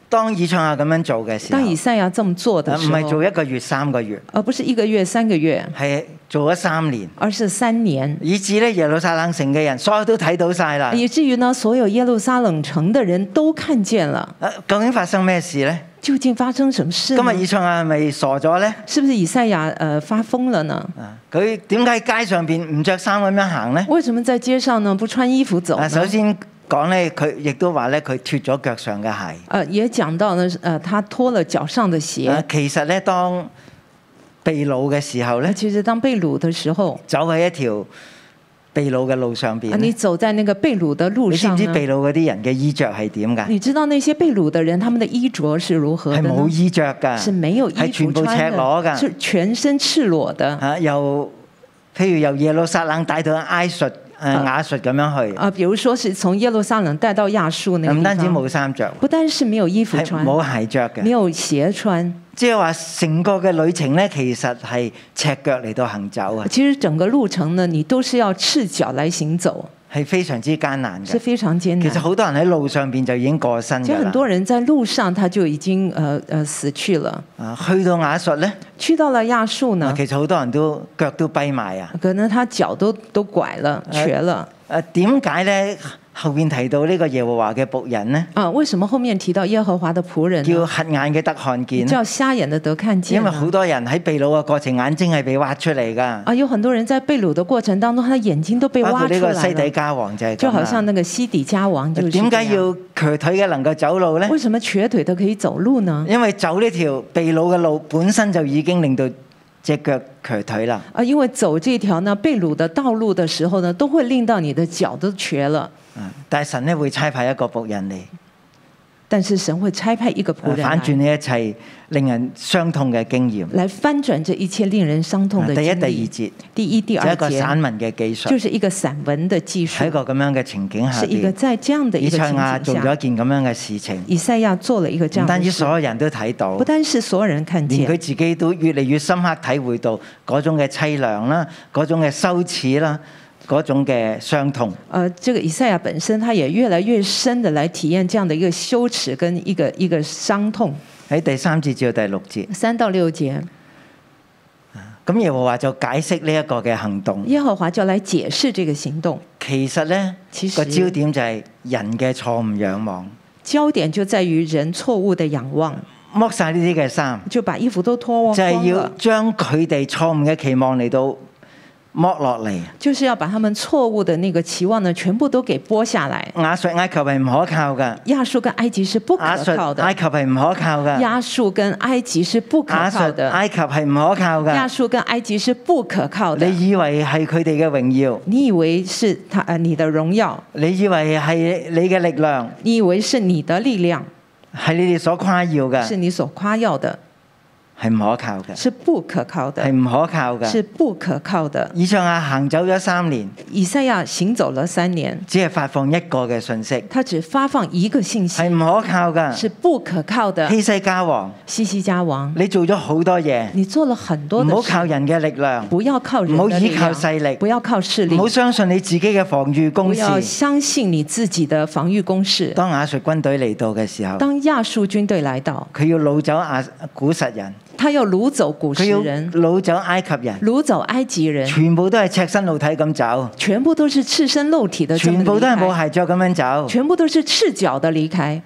當以賽亞咁樣做嘅時候， 當以賽亞這麼做的時候， 唔係做一個月三個月， 而不是一個月三個月， 係做咗三年， 而是三年， 以至咧耶路撒冷城嘅人所有都睇到晒啦。 以至於呢所有耶路撒冷城的人都看見了。 啊，究竟發生咩事呢？ 究竟發生什麼事呢？ 今日以賽亞係咪傻咗呢？ 是不是以賽亞呃發瘋了呢？ 啊，佢點解喺街上邊唔着衫咁樣行呢？ 為什麼在街上呢不穿衣服走呢？ 啊，首先講咧，佢亦都話咧，佢脫咗腳上嘅鞋。 呃，也講到呢，呃，他脫了腳上的鞋。 啊，其實咧，當被擄嘅時候咧， 其實當被擄的時候， 走喺一條被擄嘅路上邊， 你走在那個被擄的路上， 你知唔知被擄嗰啲人嘅衣着係點㗎？ 你知道那些被擄的人，他們的衣着是如何的呢？ 係冇衣着㗎， 是沒有衣服穿的， 係全部赤裸㗎， 是全身赤裸的。 啊，由譬如由耶路撒冷帶到埃述。誒亞述咁樣去啊，比如說是從耶路撒冷帶到亞述那個地方， 唔單止冇衫着， 不單是沒有衣服穿， 冇鞋着嘅， 沒有鞋穿， 即係話成個嘅旅程咧，其實係赤腳嚟到行走啊。 其實整個路程呢，你都是要赤腳來行走， 係非常之艱難嘅， 是非常艱難。 其實好多人喺路上邊就已經過身㗎啦。 其實很多人在路上他就已經呃呃死去了。 啊，去到亞述咧， 去到了亞述呢， 其實好多人都腳都跛埋啊， 可能他腳都都拐了、瘸了。 誒點解咧？後邊提到呢個耶和華嘅僕人呢？ 啊，為什麼後面提到耶和華的僕人？ 叫瞎眼嘅得看見， 叫瞎眼的得看見。 因為好多人喺被擄嘅過程，眼睛係被挖出嚟㗎。 啊，有很多人在被擄的過程當中，他的眼睛都被挖出來了。 包括呢個西底家王就係咁， 就好像那個西底家王就是。 點解要瘸腿嘅能夠走路呢？ 為什麼瘸腿都可以走路呢？ 因為走呢條被擄嘅路本身就已經令到隻腳瘸腿啦。 啊，因為走這條呢被擄的道路的時候呢，都會令到你的腳都瘸了。 但係神咧會差派一個僕人嚟， 但是神會差派一個僕人反轉呢一切令人傷痛嘅經驗， 來翻轉這一切令人傷痛的經歷。 第一、第二節， 第一、第二節， 就一個散文嘅技術， 就是一個散文的技術。 喺一個咁樣嘅情景下， 是一個在這樣的一個情景下， 以賽亞做咗一件咁樣嘅事情。 以賽亞做了一個這樣的事， 唔單止所有人都睇到， 不單是所有人看見， 連佢自己都越嚟越深刻體會到嗰種嘅凄涼啦，嗰種嘅羞恥啦。嗰種嘅傷痛， 呃，這個以賽亞本身，他也越來越深的來體驗這樣的一個羞恥跟一個一個傷痛。 喺第三節至到第六節， 三到六節， 咁耶和華就解釋呢一個嘅行動。 耶和華就來解釋這個行動。 其實呢， 其實個焦點就係人嘅錯誤仰望， 焦點就在於人錯誤的仰望。 剝晒呢啲嘅衫， 就把衣服都脫光， 就係要將佢哋錯誤嘅期望嚟到剝落嚟， 就是要把他們錯誤的那個期望呢，全部都給剝下來。 亞述埃及係唔可靠噶， 亞述跟埃及是不可靠的。 埃及係唔可靠噶， 亞述跟埃及是不可靠的。 埃及係唔可靠噶， 亞述跟埃及是不可靠的。 你以為係佢哋嘅榮耀？ 你以為是他呃你的榮耀？ 你以為係你嘅力量？ 你以為是你的力量？ 係你哋所誇耀嘅？ 是你所誇耀的？ 係唔可靠嘅， 是不可靠的， 係唔可靠嘅， 是不可靠的。 以賽亞行走咗三年， 以賽亞行走了三年， 只係發放一個嘅信息， 他只發放一個信息， 係唔可靠嘅， 是不可靠的。 希西家王， 西西家王， 你做咗好多嘢， 你做了很多的事， 唔好靠人嘅力量， 不要靠人的力量， 唔好依靠勢力， 不要靠勢力， 唔好相信你自己嘅防禦工事， 不要相信你自己的防禦工事。 當亞述軍隊嚟到嘅時候， 當亞述軍隊來到， 佢要擄走亞古實人， 他要擄走古實人， 佢要擄走埃及人， 擄走埃及人， 全部都係赤身露體咁走， 全部都是赤身露體的， 全部都係冇鞋着咁樣走， 全部都是赤腳的離開。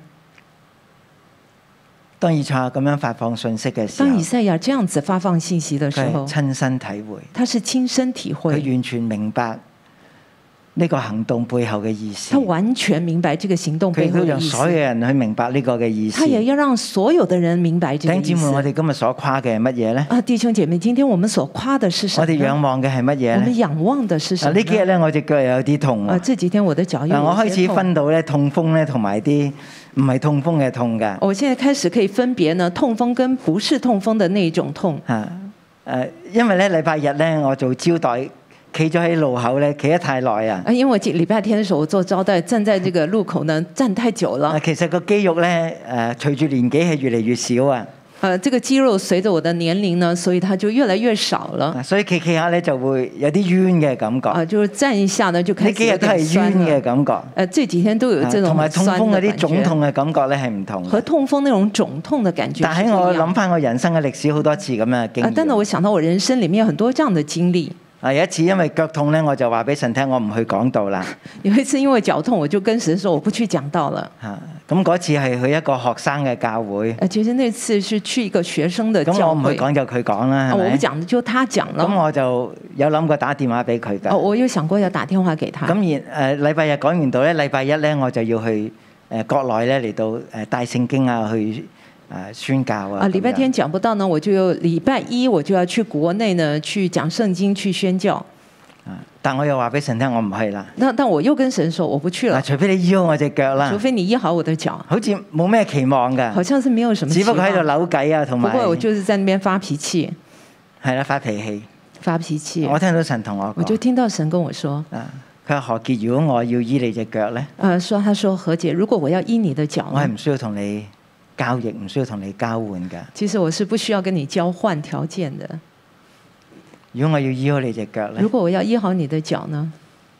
當以賽亞咁樣發放信息嘅時候， 當以賽亞這樣子發放信息的時候， 親身體會， 他是親身體會， 佢完全明白呢個行動背後嘅意思， 他完全明白這個行動背後嘅意思， 佢都讓所有人去明白呢個嘅意思。 他也要讓所有的人明白這個意思。 弟兄姊妹，我哋今日所誇嘅係乜嘢呢？ 啊，弟兄姐妹，今天我們所誇的是什麼？ 我哋仰望嘅係乜嘢呢？ 我們仰望的是什麼？ 呢幾日咧，我隻腳又有啲痛啊，這幾天我的腳又有啲痛。 我開始分到咧痛風咧，同埋啲唔係痛風嘅痛㗎。 我現在開始可以分別呢痛風跟不是痛風的那一種痛。 啊，誒，因為咧禮拜日咧，我做招待。企咗喺路口咧，企得太耐啊！ 因為我禮拜天嘅時候我做招待，站在這個路口呢，站太久了。 其實個肌肉咧，誒隨住年紀係越嚟越少啊。 呃，這個肌肉隨着我的年齡呢，所以它就越來越少了。 所以企企下咧就會有啲冤嘅感覺。 啊，就是站一下呢就開呢始有幾日都係點酸冤嘅了。 感覺。 呃，這幾天都有這種同埋痛風嗰啲腫痛嘅嘅感覺咧係唔同嘅。 和痛風那種腫痛的感覺。 但喺我諗翻我人生嘅歷史好多次咁樣嘅經驗。 但係我想到我人生裡面有很多這樣的經歷。 啊，有一次因為腳痛咧，我就話俾神聽，我唔去講道啦。 有一次因為腳痛，我就跟神說我不去講道了。 嚇，咁嗰次係去一個學生嘅教會。 誒，其實那次是去一個學生的教會。 咁我唔去講就佢講啦，係咪？ 我不講就他講了。 咁我就有諗過打電話俾佢㗎。 哦，我有想過要打電話給他。 咁然誒禮拜日講完道咧，禮拜一咧我就要去誒國內咧嚟到誒帶聖經啊去。誒宣教啊！ 啊，禮拜天講不到呢，我就禮拜一我就要去國內呢，去講聖經，去宣教。 啊！但我又話俾神聽，我唔去啦。 那但我又跟神說，我不去了。 除非你醫好我隻腳啦。 除非你醫好我的腳。 好似冇咩期望㗎。 好像是沒有什麼期望。 只不過喺度扭計啊，同埋。 不過我就是在那邊發脾氣。 係啦，發脾氣。 發脾氣。 我聽到神同我講。 我就聽到神跟我說。 啊！佢話何傑，如果我要醫你隻腳咧？ 誒，說他說何傑，如果我要醫你的腳， 我係唔需要同你交易，唔需要同你交換㗎。 其實我是不需要跟你交換條件的。 如果我要醫好你隻腳咧？ 如果我要醫好你的腳呢？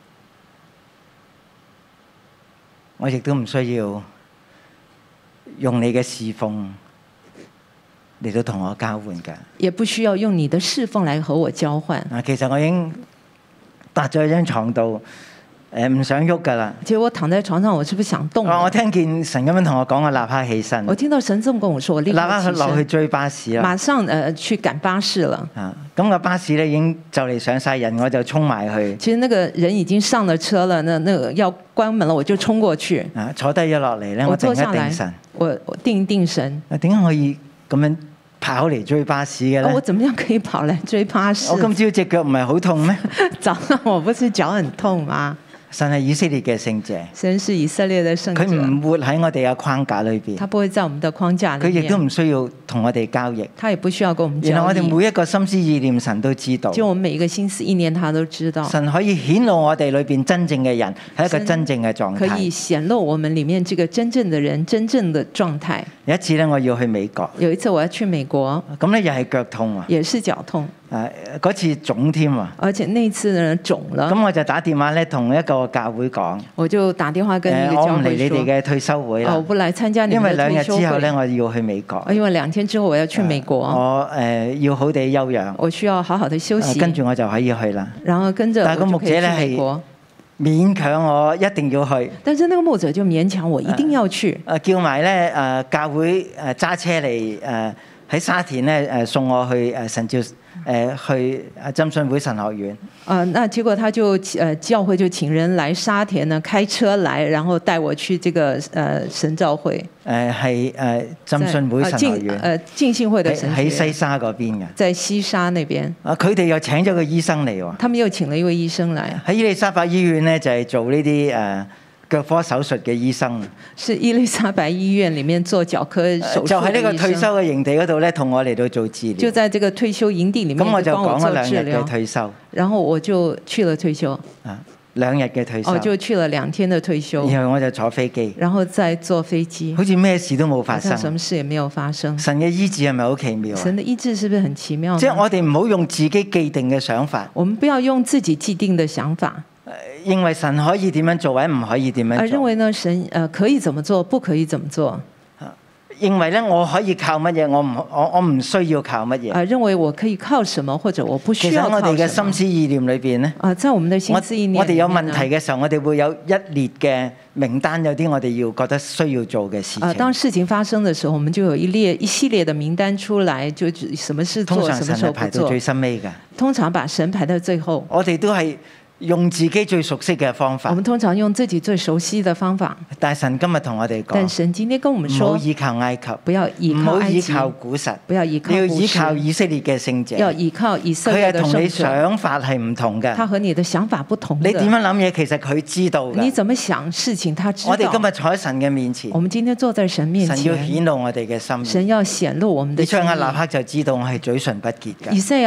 我亦都唔需要用你嘅侍奉嚟到同我交換㗎。 也不需要用你的侍奉來和我交換。 啊，其實我已經搭咗喺張床度。誒唔想喐㗎啦！ 其實我躺在床上，我是不是想動？ 我聽見神咁樣同我講，我立刻起身。 我聽到神這麼跟我說，我立刻起身。 立刻落去追巴士啦！ 馬上誒、呃、去趕巴士了。 啊，咁個巴士咧已經就嚟上晒人，我就衝埋去。 其實那個人已經上了車了，那那個要關門了，我就衝過去。 啊，坐低咗落嚟咧，我定一定神。 我我定一定神。 啊，點解可以咁樣跑嚟追巴士嘅咧、 哦？我怎麼樣可以跑嚟追巴士？ 我今朝隻腳唔係好痛咩？ 早上我不是腳很痛嗎？ 神係以色列嘅聖者， 神是以色列嘅聖者。 佢唔活喺我哋嘅框架裏邊， 他不會在我們的框架裏面。 佢亦都唔需要同我哋交易， 他也不需要跟我們交易。 然後我哋每一個心思意念，神都知道。 就我們每一個心思意念，他都知道。 神可以顯露我哋裏邊真正嘅人係一個真正嘅狀態。 可以顯露我們裡面這個真正的人真正的狀態。 有一次咧，我要去美國。 有一次我要去美國， 咁咧又係腳痛啊， 也是腳痛。 誒嗰次腫添啊！ 而且那次呢腫了。 咁我就打電話咧同一個教會講， 我就打電話跟一個教會說， 我唔嚟你哋嘅退休會啦。 我不來參加你們的退休會。 因為兩日之後咧，我要去美國。 因為兩天之後我要去美國。 我誒要好地休養。 我需要好好的休息。 跟住我就可以去啦。 然後跟着， 但係個牧者咧係勉強我一定要去。 但是那個牧者就勉強我一定要去。 誒叫埋咧誒教會誒揸車嚟誒喺沙田咧誒送我去誒神召。誒去啊浸信會神學院。 啊，那結果他就誒教會就請人來沙田呢，開車來，然後帶我去這個誒神召會。 誒係誒浸信會神學院。 誒浸信會的神學院。 喺西沙嗰邊嘅。 在西沙那邊。 啊，佢哋又請咗個醫生嚟喎。 他們又請了一位醫生來。 喺伊利沙伯醫院咧，就係做呢啲誒腳科手術嘅醫生。 是伊利沙伯醫院裡面做腳科手術。 就喺呢個退休嘅營地嗰度咧，同我嚟到做治療。 就在這個退休營地裡面， 咁我就講咗兩日嘅嘅退休。 然後我就去了退休。 啊，兩日嘅退休。 我就去了兩天的退休。 然後我就坐飛機。 然後再坐飛機。 好似咩事都冇發生。 什麼事也沒有發生。 神嘅醫治係咪好奇妙啊？ 神的醫治是不是很奇妙？ 即係我哋唔好用自己既定嘅想法。 我們不要用自己既定的想法。 認為神可以點樣做，或者唔可以點樣做。 認為呢神誒可以怎麼做，不可以怎麼做。 認為咧我可以靠乜嘢，我唔我我唔需要靠乜嘢。 啊，認為我可以靠什麼，或者我不需要靠什麼。 其實我哋嘅心思意念裏邊咧， 啊，在我們的心思意念， 我哋有問題嘅時候，我哋會有一列嘅名單，有啲我哋要覺得需要做嘅事情。 啊，當事情發生嘅時候，我們就有一列一系列嘅名單出來，就什麼事做， 通常什麼時候不做。 神係排到最深尾㗎。 通常把神排到最後。 我哋都係用自己最熟悉嘅方法。 我們通常用自己最熟悉的方法。 但神今日同我哋講， 但神今天跟我們說， 唔好依靠埃及， 不要依靠埃及， 唔好依靠古實， 不要依靠， 你要依靠以色列嘅聖者。 要依靠以色列的聖者。 佢係同你想法係唔同嘅。 他和你的想法不同。 你點樣諗嘢，其實佢知道嘅。 你怎麼想事情，他知道。 我哋今日坐喺神嘅面前。 我們今天坐在神面前。 神要顯露我哋嘅心意。 神要顯露我們的心意。 以賽亞立刻就知道我係嘴唇不潔嘅。 以賽亞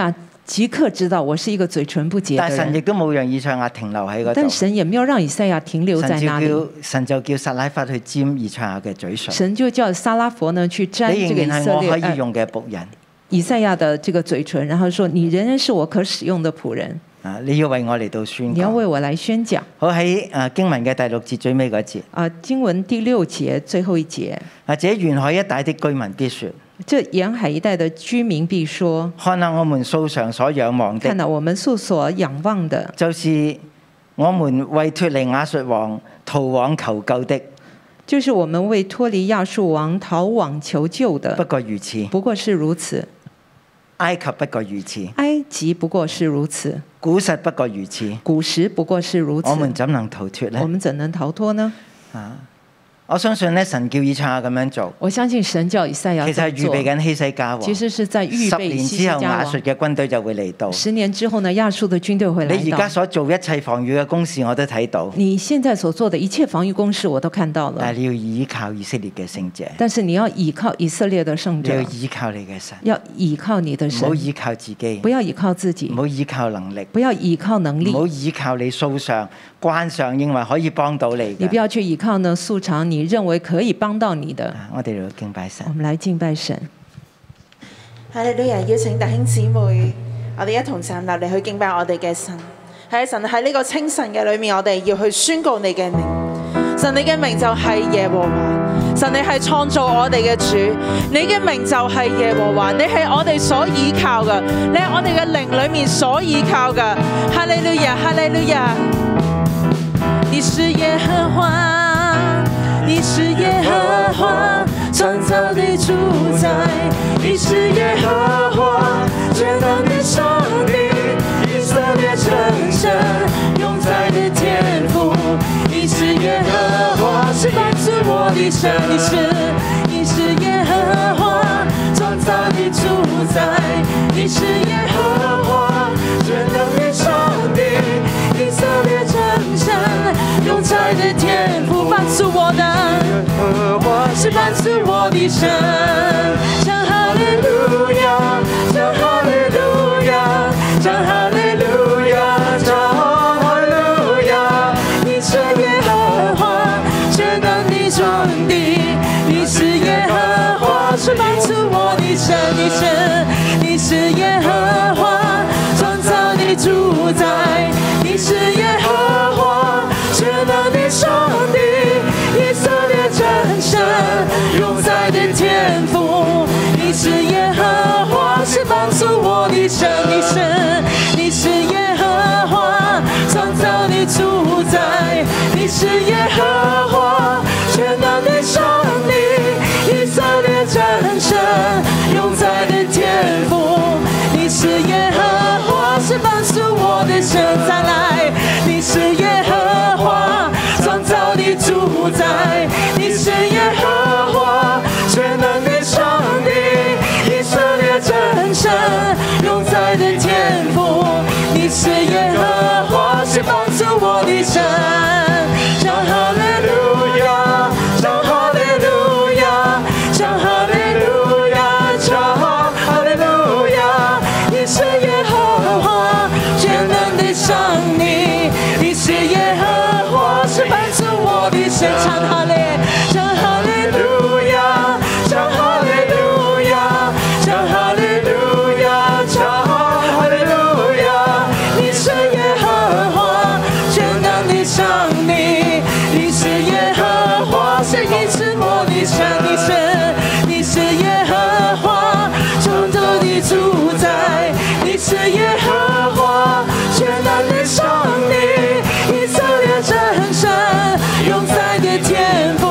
即刻知道我是一個嘴唇不潔的人。 但神亦都冇讓以賽亞停留喺嗰但度。 神也沒有讓以賽亞停留在那裡。 神就叫神就叫撒拉法去沾以賽亞嘅嘴唇。 神就叫撒拉佛呢去沾這個以你仍然係色列我可以用嘅僕人。 以賽亞的這個嘴唇，然後說你仍然是我可使用的僕人。 啊！你要為我嚟到宣講。 你要為我來宣講。 好，喺誒經文嘅第六節最尾嗰節。 啊，經文第六節最後一節。 或者沿海一帶的居民必說。 這沿海一帶的居民必說： 看下我們素常所仰望的。 看到我們素所仰望的， 就是我們為脱離亞述王逃往求救的。 就是我們為脱離亞述王逃往求救的。 不過如此。 不過是如此。 埃及不過如此。 埃及不過是如此。 古實不過如此。 古實不過是如此。 我們怎能逃脱呢？ 我們怎能逃脱呢？ 啊！我相信咧，神叫以賽亞咁樣做。 我相信神叫以賽亞。 其實係預備緊希西家王。 其實是在預備希西家王。十年之後亞述嘅軍隊就會嚟到。十年之後呢，亞述嘅軍隊會嚟到。 你而家所做一切防禦嘅攻勢，我都睇到。 你現在所做的一切防禦攻勢，我都看到了。 但係你要依靠以色列嘅聖者。 但是你要依靠以色列嘅聖者。 你要依靠你嘅神。 要依靠你的神。 唔好依靠自己。 不要依靠自己。 唔好依靠能力。 不要依靠能力。 唔好依靠你素常慣常認為可以幫到你。 你不要去依靠呢素常你認為可以幫到你的。 我哋嚟敬拜神。 我們來敬拜神。 哈利路亞！邀請弟兄姊妹，我哋一同站立嚟去敬拜我哋嘅神。係神喺呢個清晨嘅裏面，我哋要去宣告你嘅名。神，你嘅名就係耶和華。神，你係創造我哋嘅主，你嘅名就係耶和華。你係我哋所依靠嘅，你係我哋嘅靈裏面所依靠嘅。哈利路亞！哈利路亞！你是耶和華，你是耶和華，創造的主宰。你是耶和華，全能的上帝，以色列真神，永在的天父。你是耶和華，是幫助我的神。你是，你是耶和華，創造的主宰。你是耶和華，全能的上帝，以色列真神，永在的天父。幫助我的是幫助我的神。唱哈利路亞，唱哈利路亞，唱哈利路亞，唱哈利路亞。你是耶和華，全能的上帝，你是耶和華，是幫助我的神。你是，你是耶和華，創造的主宰。你是耶和華，全能的上帝，以色列真神，永在的天父。你是耶和華，是幫助我的神。你是，你是耶和華，創造的主宰。你是耶和華，全能的上帝，以色列真神，永在的天父。你是耶和華，是幫助我的神。再來，你是耶和華，創造的主宰。你是耶和華，全能的上帝，以色列真神，永在的天父。你是耶和華，是幫助我的神。唱哈利路亞，唱哈利路亞，唱哈利路亞，唱哈利路亞。你是耶和華，全能的上帝，你是耶和華，是幫助我的神。唱哈利，唱哈利路亞，唱哈利路亞，唱哈利路亞，唱哈利路亞。你是耶和華，全能的上帝，你是耶和華，是醫治我的神。你是，你是耶和華，創造的主宰。你是耶和華，全能的上帝，以色列真神，永在的天父。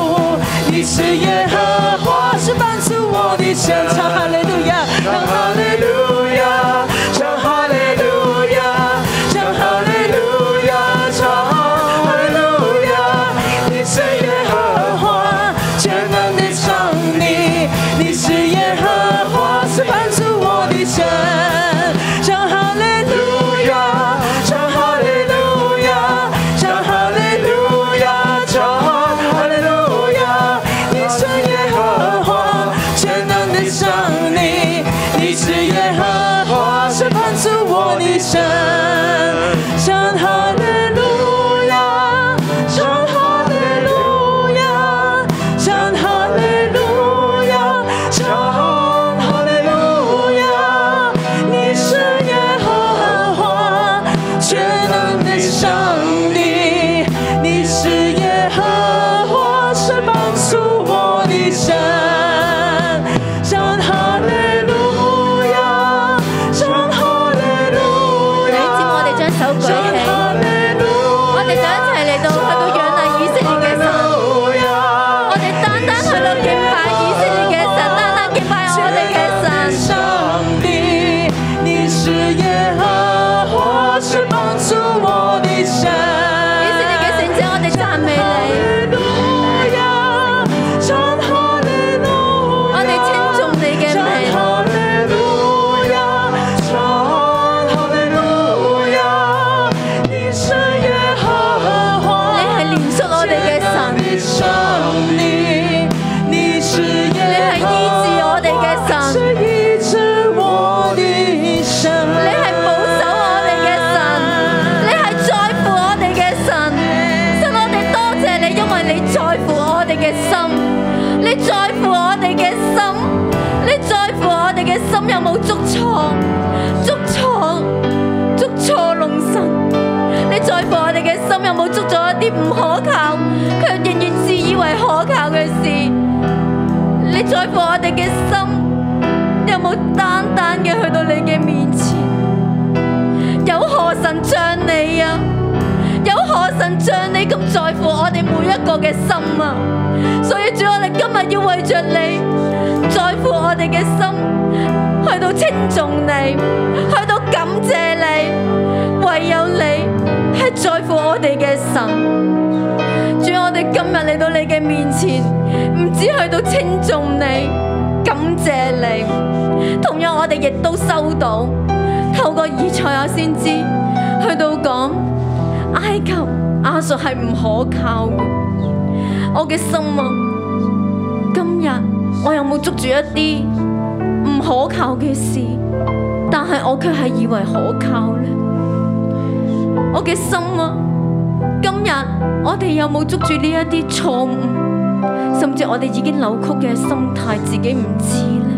嘅心，你在乎我哋嘅心，你在乎我哋嘅心有冇捉錯，捉錯，捉錯弄神。你在乎我哋嘅心有冇捉咗一啲唔可靠，卻仍然自以為可靠嘅事？你在乎我哋嘅心有冇單單嘅去到你嘅面前？有何神像你啊？有何神像你咁在乎我哋每一個嘅心啊？所以主，我哋今日要為着你，在乎我哋嘅心，去到稱頌你，去到感謝你，唯有你係在乎我哋嘅神。主，我哋今日嚟到你嘅面前，唔止去到稱頌你、感謝你，同樣我哋亦都收到透過以賽亞先知去到講埃及亞述係唔可靠嘅。我嘅心啊，今日我有冇捉住一啲唔可靠嘅事，但係我卻係以為可靠呢？我嘅心啊，今日我哋有冇捉住呢一啲錯誤，甚至我哋已經扭曲嘅心態，自己唔知呢？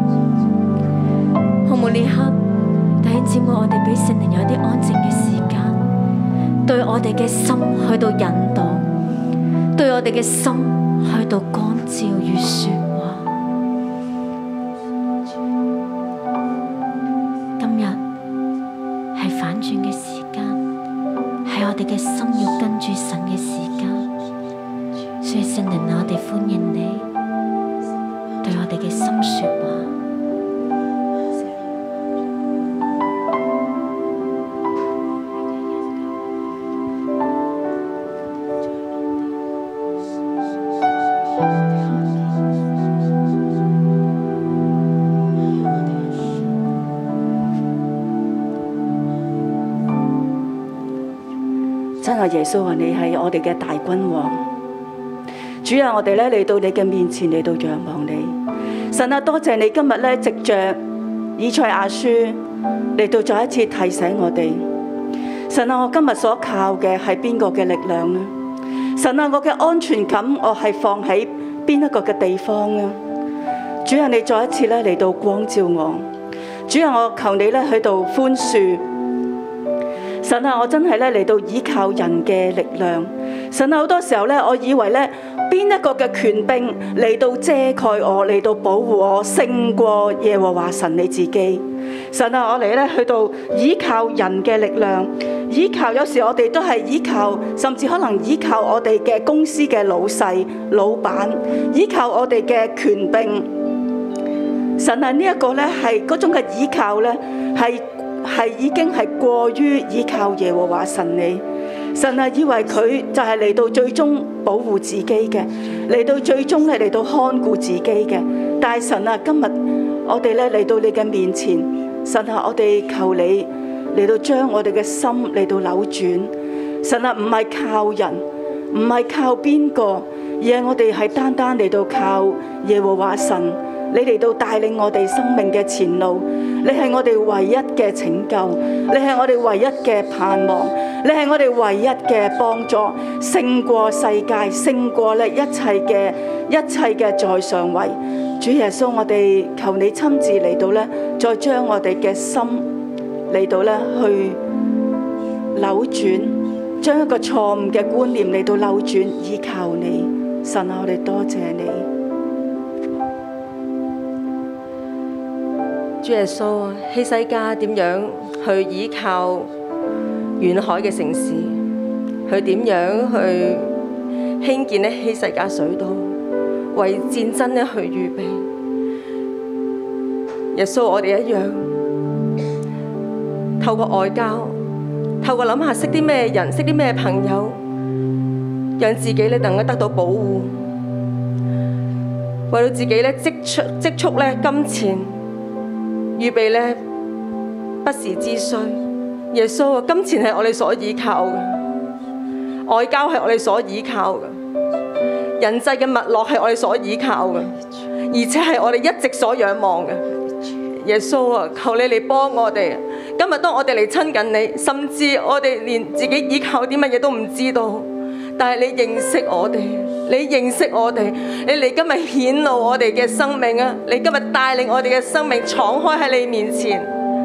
好冇？呢刻弟兄姊妹，我哋俾聖靈有啲安靜嘅時間，對我哋嘅心去到引導，對我哋嘅心去到光照與說話。今日係反轉嘅時間，係我哋嘅心要跟住神嘅時間，所以聖靈啊，我哋歡迎你對我哋嘅心說話。 真係耶穌話你係我哋嘅大君王，主啊，我哋咧嚟到你嘅面前嚟到仰望你，神啊，多謝你今日咧藉着以賽亞書嚟到再一次提醒我哋，神啊，我今日所靠嘅係邊個嘅力量呢？神啊，我嘅安全感我係放喺邊一個嘅地方啊？主啊，你再一次咧嚟到光照我，主啊，我求你咧喺度寬恕。神啊，我真係咧嚟到依靠人嘅力量。神啊，好多時候咧，我以為咧邊一個嘅權柄嚟到遮蓋我，嚟到保護我，勝過耶和華神你自己。神啊，我哋咧去到依靠人嘅力量，依靠有時我哋都係依靠，甚至可能依靠我哋嘅公司嘅老細、老闆，依靠我哋嘅權柄。神啊，呢一個咧係嗰種嘅依靠咧係。係已經係過於依靠耶和華神你，神啊，以為佢就係嚟到最終保護自己嘅，嚟到最終咧嚟到看顧自己嘅。但係神啊，今日我哋咧嚟到你嘅面前，神啊，我哋求你嚟到將我哋嘅心嚟到扭轉。神啊，唔係靠人，唔係靠邊個，而係我哋係單單嚟到靠耶和華神。你嚟到帶領我哋生命嘅前路，你係我哋唯一嘅拯救，你係我哋唯一嘅盼望，你係我哋唯一嘅幫助，勝過世界，勝過咧一切嘅一切嘅在上位。主耶穌，我哋求你親自嚟到咧，再將我哋嘅心嚟到咧去扭轉，將一個錯誤嘅觀念嚟到扭轉，依靠你。神啊，我哋多謝你。 主耶穌，希西家點樣去依靠沿海嘅城市？佢點樣去興建呢希西家水道，為戰爭咧去預備？耶穌，我哋一樣透過外交，透過諗下識啲咩人，識啲咩朋友，讓自己咧能夠得到保護，為到自己咧積蓄積蓄咧金錢。預備咧不時之需，耶穌啊，金錢係我哋所依靠嘅，外交係我哋所依靠嘅，人際嘅脈絡係我哋所依靠嘅，而且係我哋一直所仰望嘅。耶穌啊，求你嚟幫我哋。今日當我哋嚟親近你，甚至我哋連自己依靠啲乜嘢都唔知道， 但係你認識我哋，你認識我哋，你嚟今日顯露我哋嘅生命啊！你今日帶領我哋嘅生命敞開喺你面前。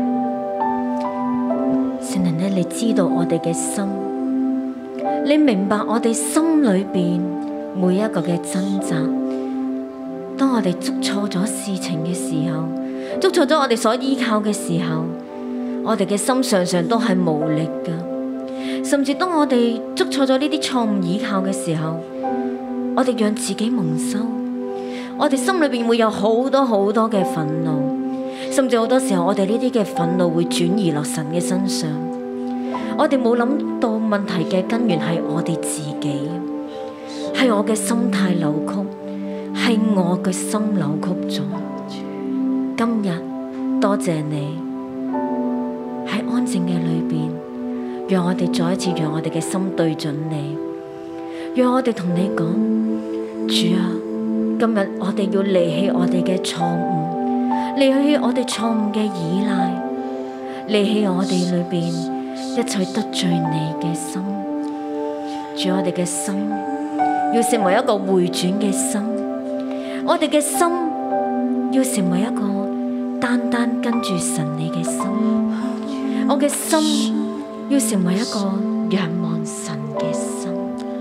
聖靈咧，你知道我哋嘅心，你明白我哋心裏邊每一個嘅掙扎。當我哋捉錯咗事情嘅時候，捉錯咗我哋所依靠嘅時候，我哋嘅心常常都係無力噶。甚至當我哋捉錯咗呢啲錯誤依靠嘅時候，我哋讓自己蒙羞，我哋心裏邊會有好多好多嘅憤怒，甚至好多時候我哋呢啲嘅憤怒會轉移落神嘅身上。我哋冇諗到問題嘅根源係我哋自己，係我嘅心態扭曲，係我嘅心扭曲咗。今日多謝你喺安靜嘅裏邊，讓我哋再一次讓我哋嘅心對準你，讓我哋同你講，主啊，今日我哋要離棄我哋嘅錯誤，離棄我哋錯誤嘅依賴，離棄我哋裏邊一切得罪你嘅心。主，我哋嘅心要成為一個回轉嘅心，我哋嘅心要成為一個單單跟住神你嘅心，我嘅心要成為一個仰望神嘅心。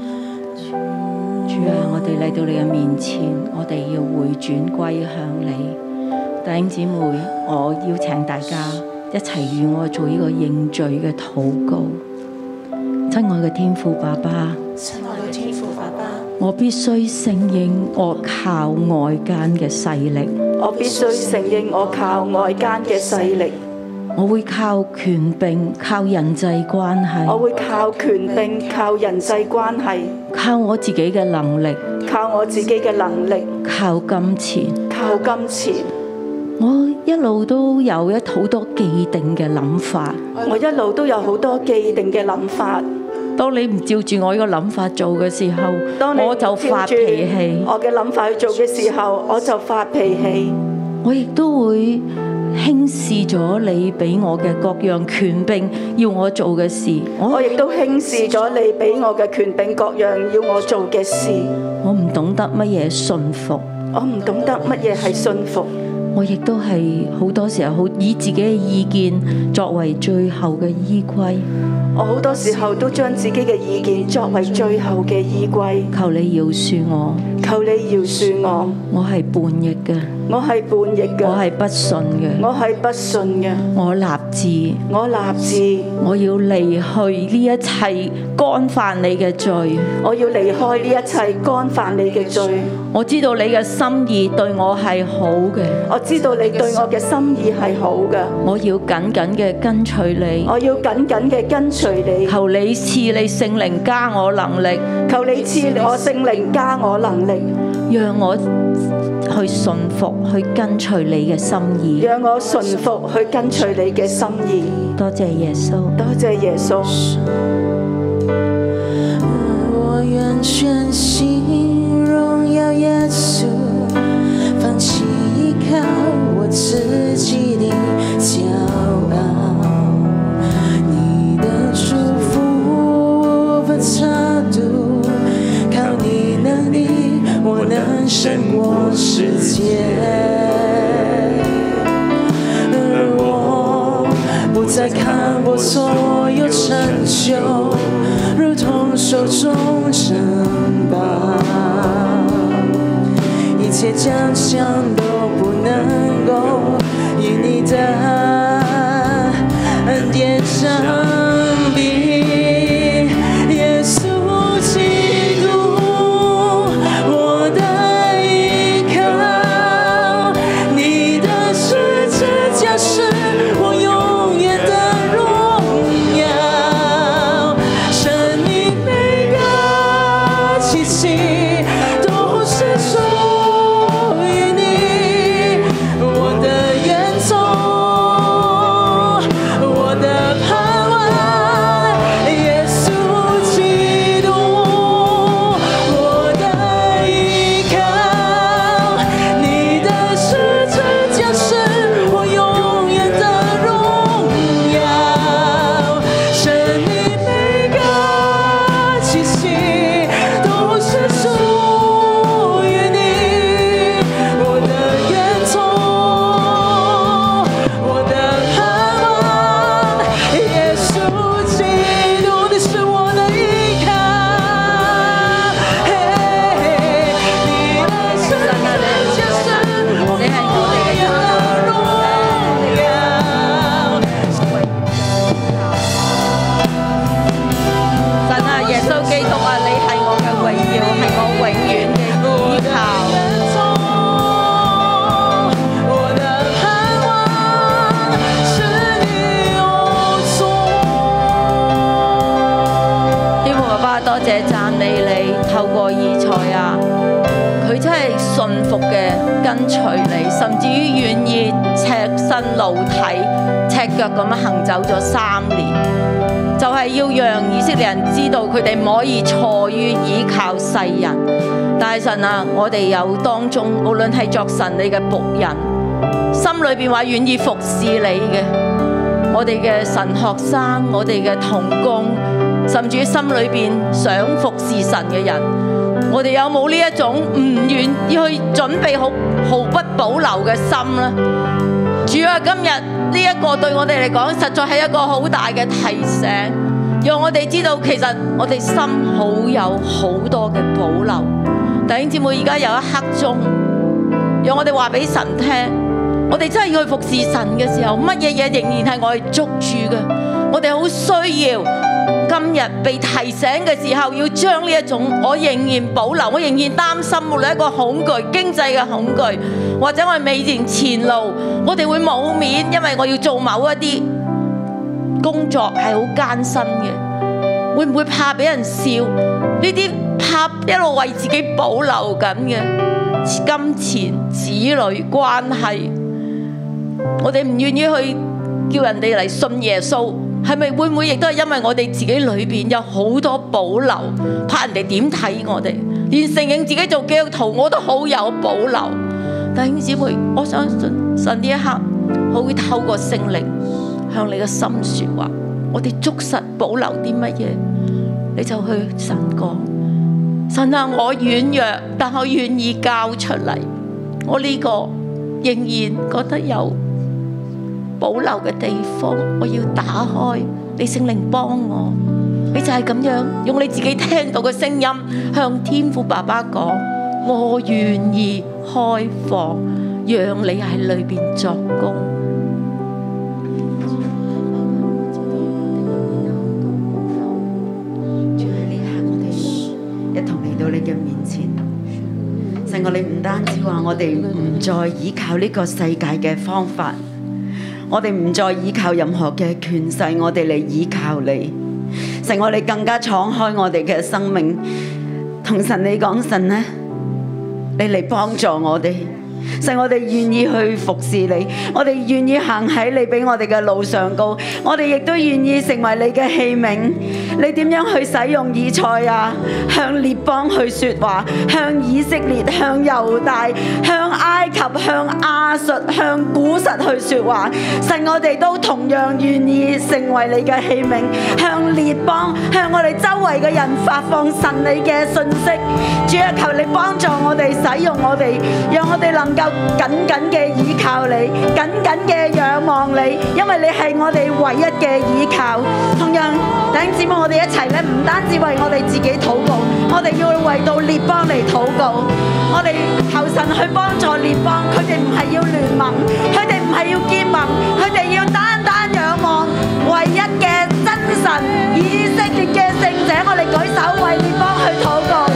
主啊，我哋嚟到你嘅面前，我哋要回轉歸向你。弟兄姊妹，我邀請大家一齊與我做呢個認罪嘅禱告。親愛嘅天父爸爸， 親愛嘅天父爸爸， 我必須承認我靠外間嘅勢力， 我必須承認我靠外間嘅勢力， 我會靠權柄，靠人際關係， 我會靠權柄，靠人際關係， 靠我自己嘅能力， 靠我自己嘅能力， 靠金錢， 靠金錢。 我一路都有一好多既定嘅諗法， 我一路都有好多既定嘅諗法。 當你唔照住我呢個諗法做嘅時候， 當你我就發脾氣。 我嘅諗法去做嘅時候，我就發脾氣。 我亦都會輕視咗你俾我嘅各樣權柄，要我做嘅事。我我亦都輕視咗你俾我嘅權柄各樣要我做嘅事。 我唔懂得乜嘢信服， 我唔懂得乜嘢係信服。 我亦都係好多時候以自己嘅意見作為最後嘅依歸。 我好多時候都將自己嘅意見作為最後嘅依歸。 求你饒恕我， 求你饒恕我。 我係叛逆嘅， 我係叛逆嘅， 我係不信嘅， 我係不信嘅。 我立志， 我立志， 我要離去呢一切干犯你嘅罪。 我要離開呢一切干犯你嘅罪。 我知道你嘅心意對我係好嘅， 我知道你對我嘅心意係好嘅。 我要緊緊嘅跟隨你， 我要緊緊嘅跟隨你。 求你賜你聖靈加我能力， 求你賜我聖靈加我能力， 讓我去順服，去跟隨你嘅心意。 讓我順服去跟隨你嘅心意。 多謝耶穌， 多謝耶穌。 我願全心榮耀耶穌，放棄依靠我自己的驕傲。你的祝福無法測度，靠你能力，我能勝過世界。而我不再看我所有成就，如同手中珍寶，一切獎項都不能夠與你的恩典相比。耶穌基督，我的依靠，你的十字架是我永遠的榮耀。生命每個氣息都是屬於你。 服嘅跟隨你，甚至於願意赤身露體、赤腳咁樣行走咗三年，就係要讓以色列人知道佢哋唔可以錯於倚靠世人。但係神啊，我哋有當中，無論係作神你嘅僕人，心裏邊話願意服侍你嘅，我哋嘅神學生，我哋嘅同工，甚至於心裏邊想服侍神嘅人，我哋有冇呢一種唔願意去準備好毫不保留嘅心呢？主啊，今日呢一個對我哋嚟講，實在係一個好大嘅提醒，讓我哋知道其實我哋心好有好多嘅保留。弟兄姊妹，而家有一刻鐘，讓我哋話俾神聽，我哋真係要去服侍神嘅時候，乜嘢嘢仍然係我哋捉住嘅。我哋好需要今日被提醒嘅時候，要將呢一種我仍然保留，我仍然擔心無論一個恐懼、經濟嘅恐懼，或者我哋未前前路，我哋會冇面，因為我要做某一啲工作係好艱辛嘅，會唔會怕俾人笑？呢啲怕一路為自己保留緊嘅金錢、子女關係，我哋唔願意去叫人哋嚟信耶穌，係咪會唔會亦都係因為我哋自己裏邊有好多保留，怕人哋點睇我哋？連承認自己做基督徒我都好有保留。弟兄姊妹，我相信神呢一刻好會透過聖靈向你嘅心說話，我哋捉實保留啲乜嘢，你就去神講，神啊，我軟弱，但我願意交出嚟。我呢個仍然覺得有保留嘅地方，我要打開，你聖靈幫我，你就係咁樣用你自己聽到嘅聲音向天父爸爸講，我願意開放，讓你喺裏邊作工。 主喺呢刻，我哋一同嚟到你嘅面前，神，我哋唔單止話我哋唔再依靠呢個世界嘅方法，我哋唔再依靠任何嘅權勢，我哋嚟依靠你。神，我哋更加敞開我哋嘅生命，同神你講，神呢，你嚟幫助我哋。神，我哋願意去服侍你，我哋願意行喺你俾我哋嘅路上高，我哋亦都願意成為你嘅器皿。你點樣去使用以賽亞向列邦去說話，向以色列、向猶大、向埃及、向亞述、向古實去說話？神，我哋都同樣願意成為你嘅器皿，向列邦、向我哋周圍嘅人發放神你嘅信息。主啊，求你幫助我哋，使用我哋，讓我哋能夠緊緊嘅依靠你，緊緊嘅仰望你，因為你係我哋唯一嘅依靠。同樣弟兄姊妹，我哋一齊咧，唔單止為我哋自己禱告，我哋要為到列邦嚟禱告。我哋求神去幫助列邦，佢哋唔係要聯盟，佢哋唔係要結盟，佢哋要單單仰望唯一嘅真神以色列嘅聖者。我哋舉手為列邦去禱告。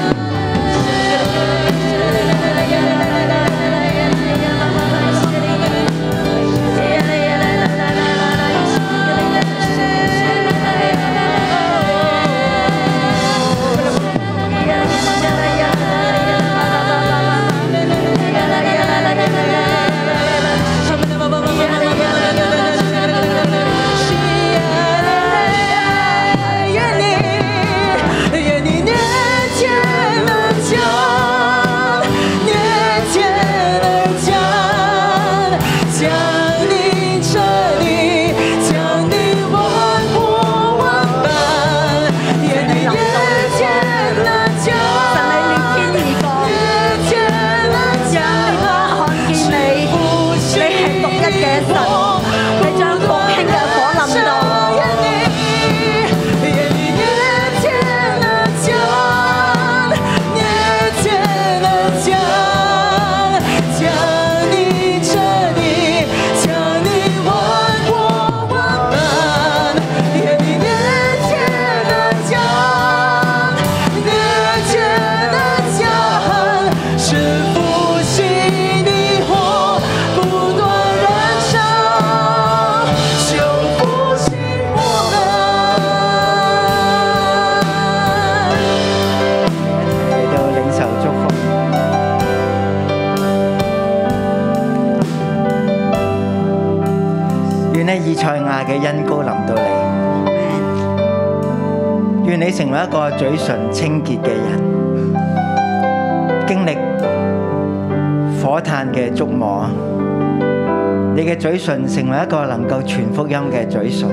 以賽亞嘅恩膏臨到你。願你成為一個嘴唇清潔嘅人，經歷火炭嘅觸摸，你嘅嘴唇成為一個能夠傳福音嘅嘴唇。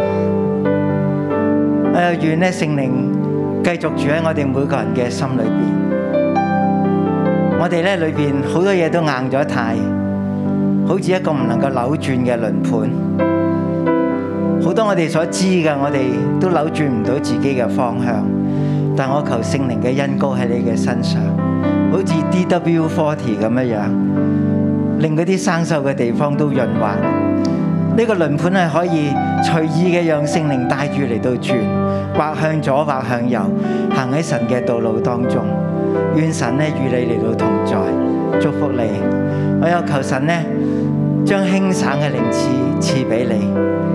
我又願咧聖靈繼續住喺我哋每個人嘅心裏邊。我哋咧裏邊好多嘢都硬咗太，好似一個唔能夠扭轉嘅輪盤。好多我哋所知嘅，我哋都扭轉唔到自己嘅方向。但我求聖靈嘅恩膏喺你嘅身上，好似 D W 四十咁樣樣，令嗰啲生鏽嘅地方都潤滑。呢個輪盤係可以隨意嘅讓聖靈帶住嚟到轉，或向左或向右，行喺神嘅道路當中。願神咧與你嚟到同在，祝福你。我有求神咧將輕省嘅靈賜賜俾你，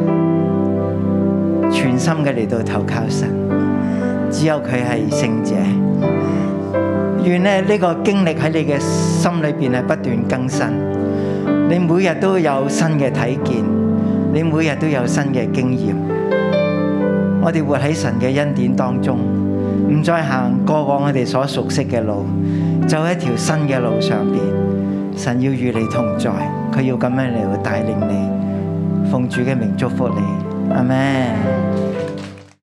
全心嘅嚟到投靠神，只有佢係聖者。願咧呢個經歷喺你嘅心裏邊係不斷更新，你每日都有新嘅體驗，你每日都有新嘅經驗。我哋活喺神嘅恩典當中，唔再行過往我哋所熟悉嘅路，走一條新嘅路上邊。神要與你同在，佢要咁樣嚟到帶領你，奉主嘅名祝福你，阿們。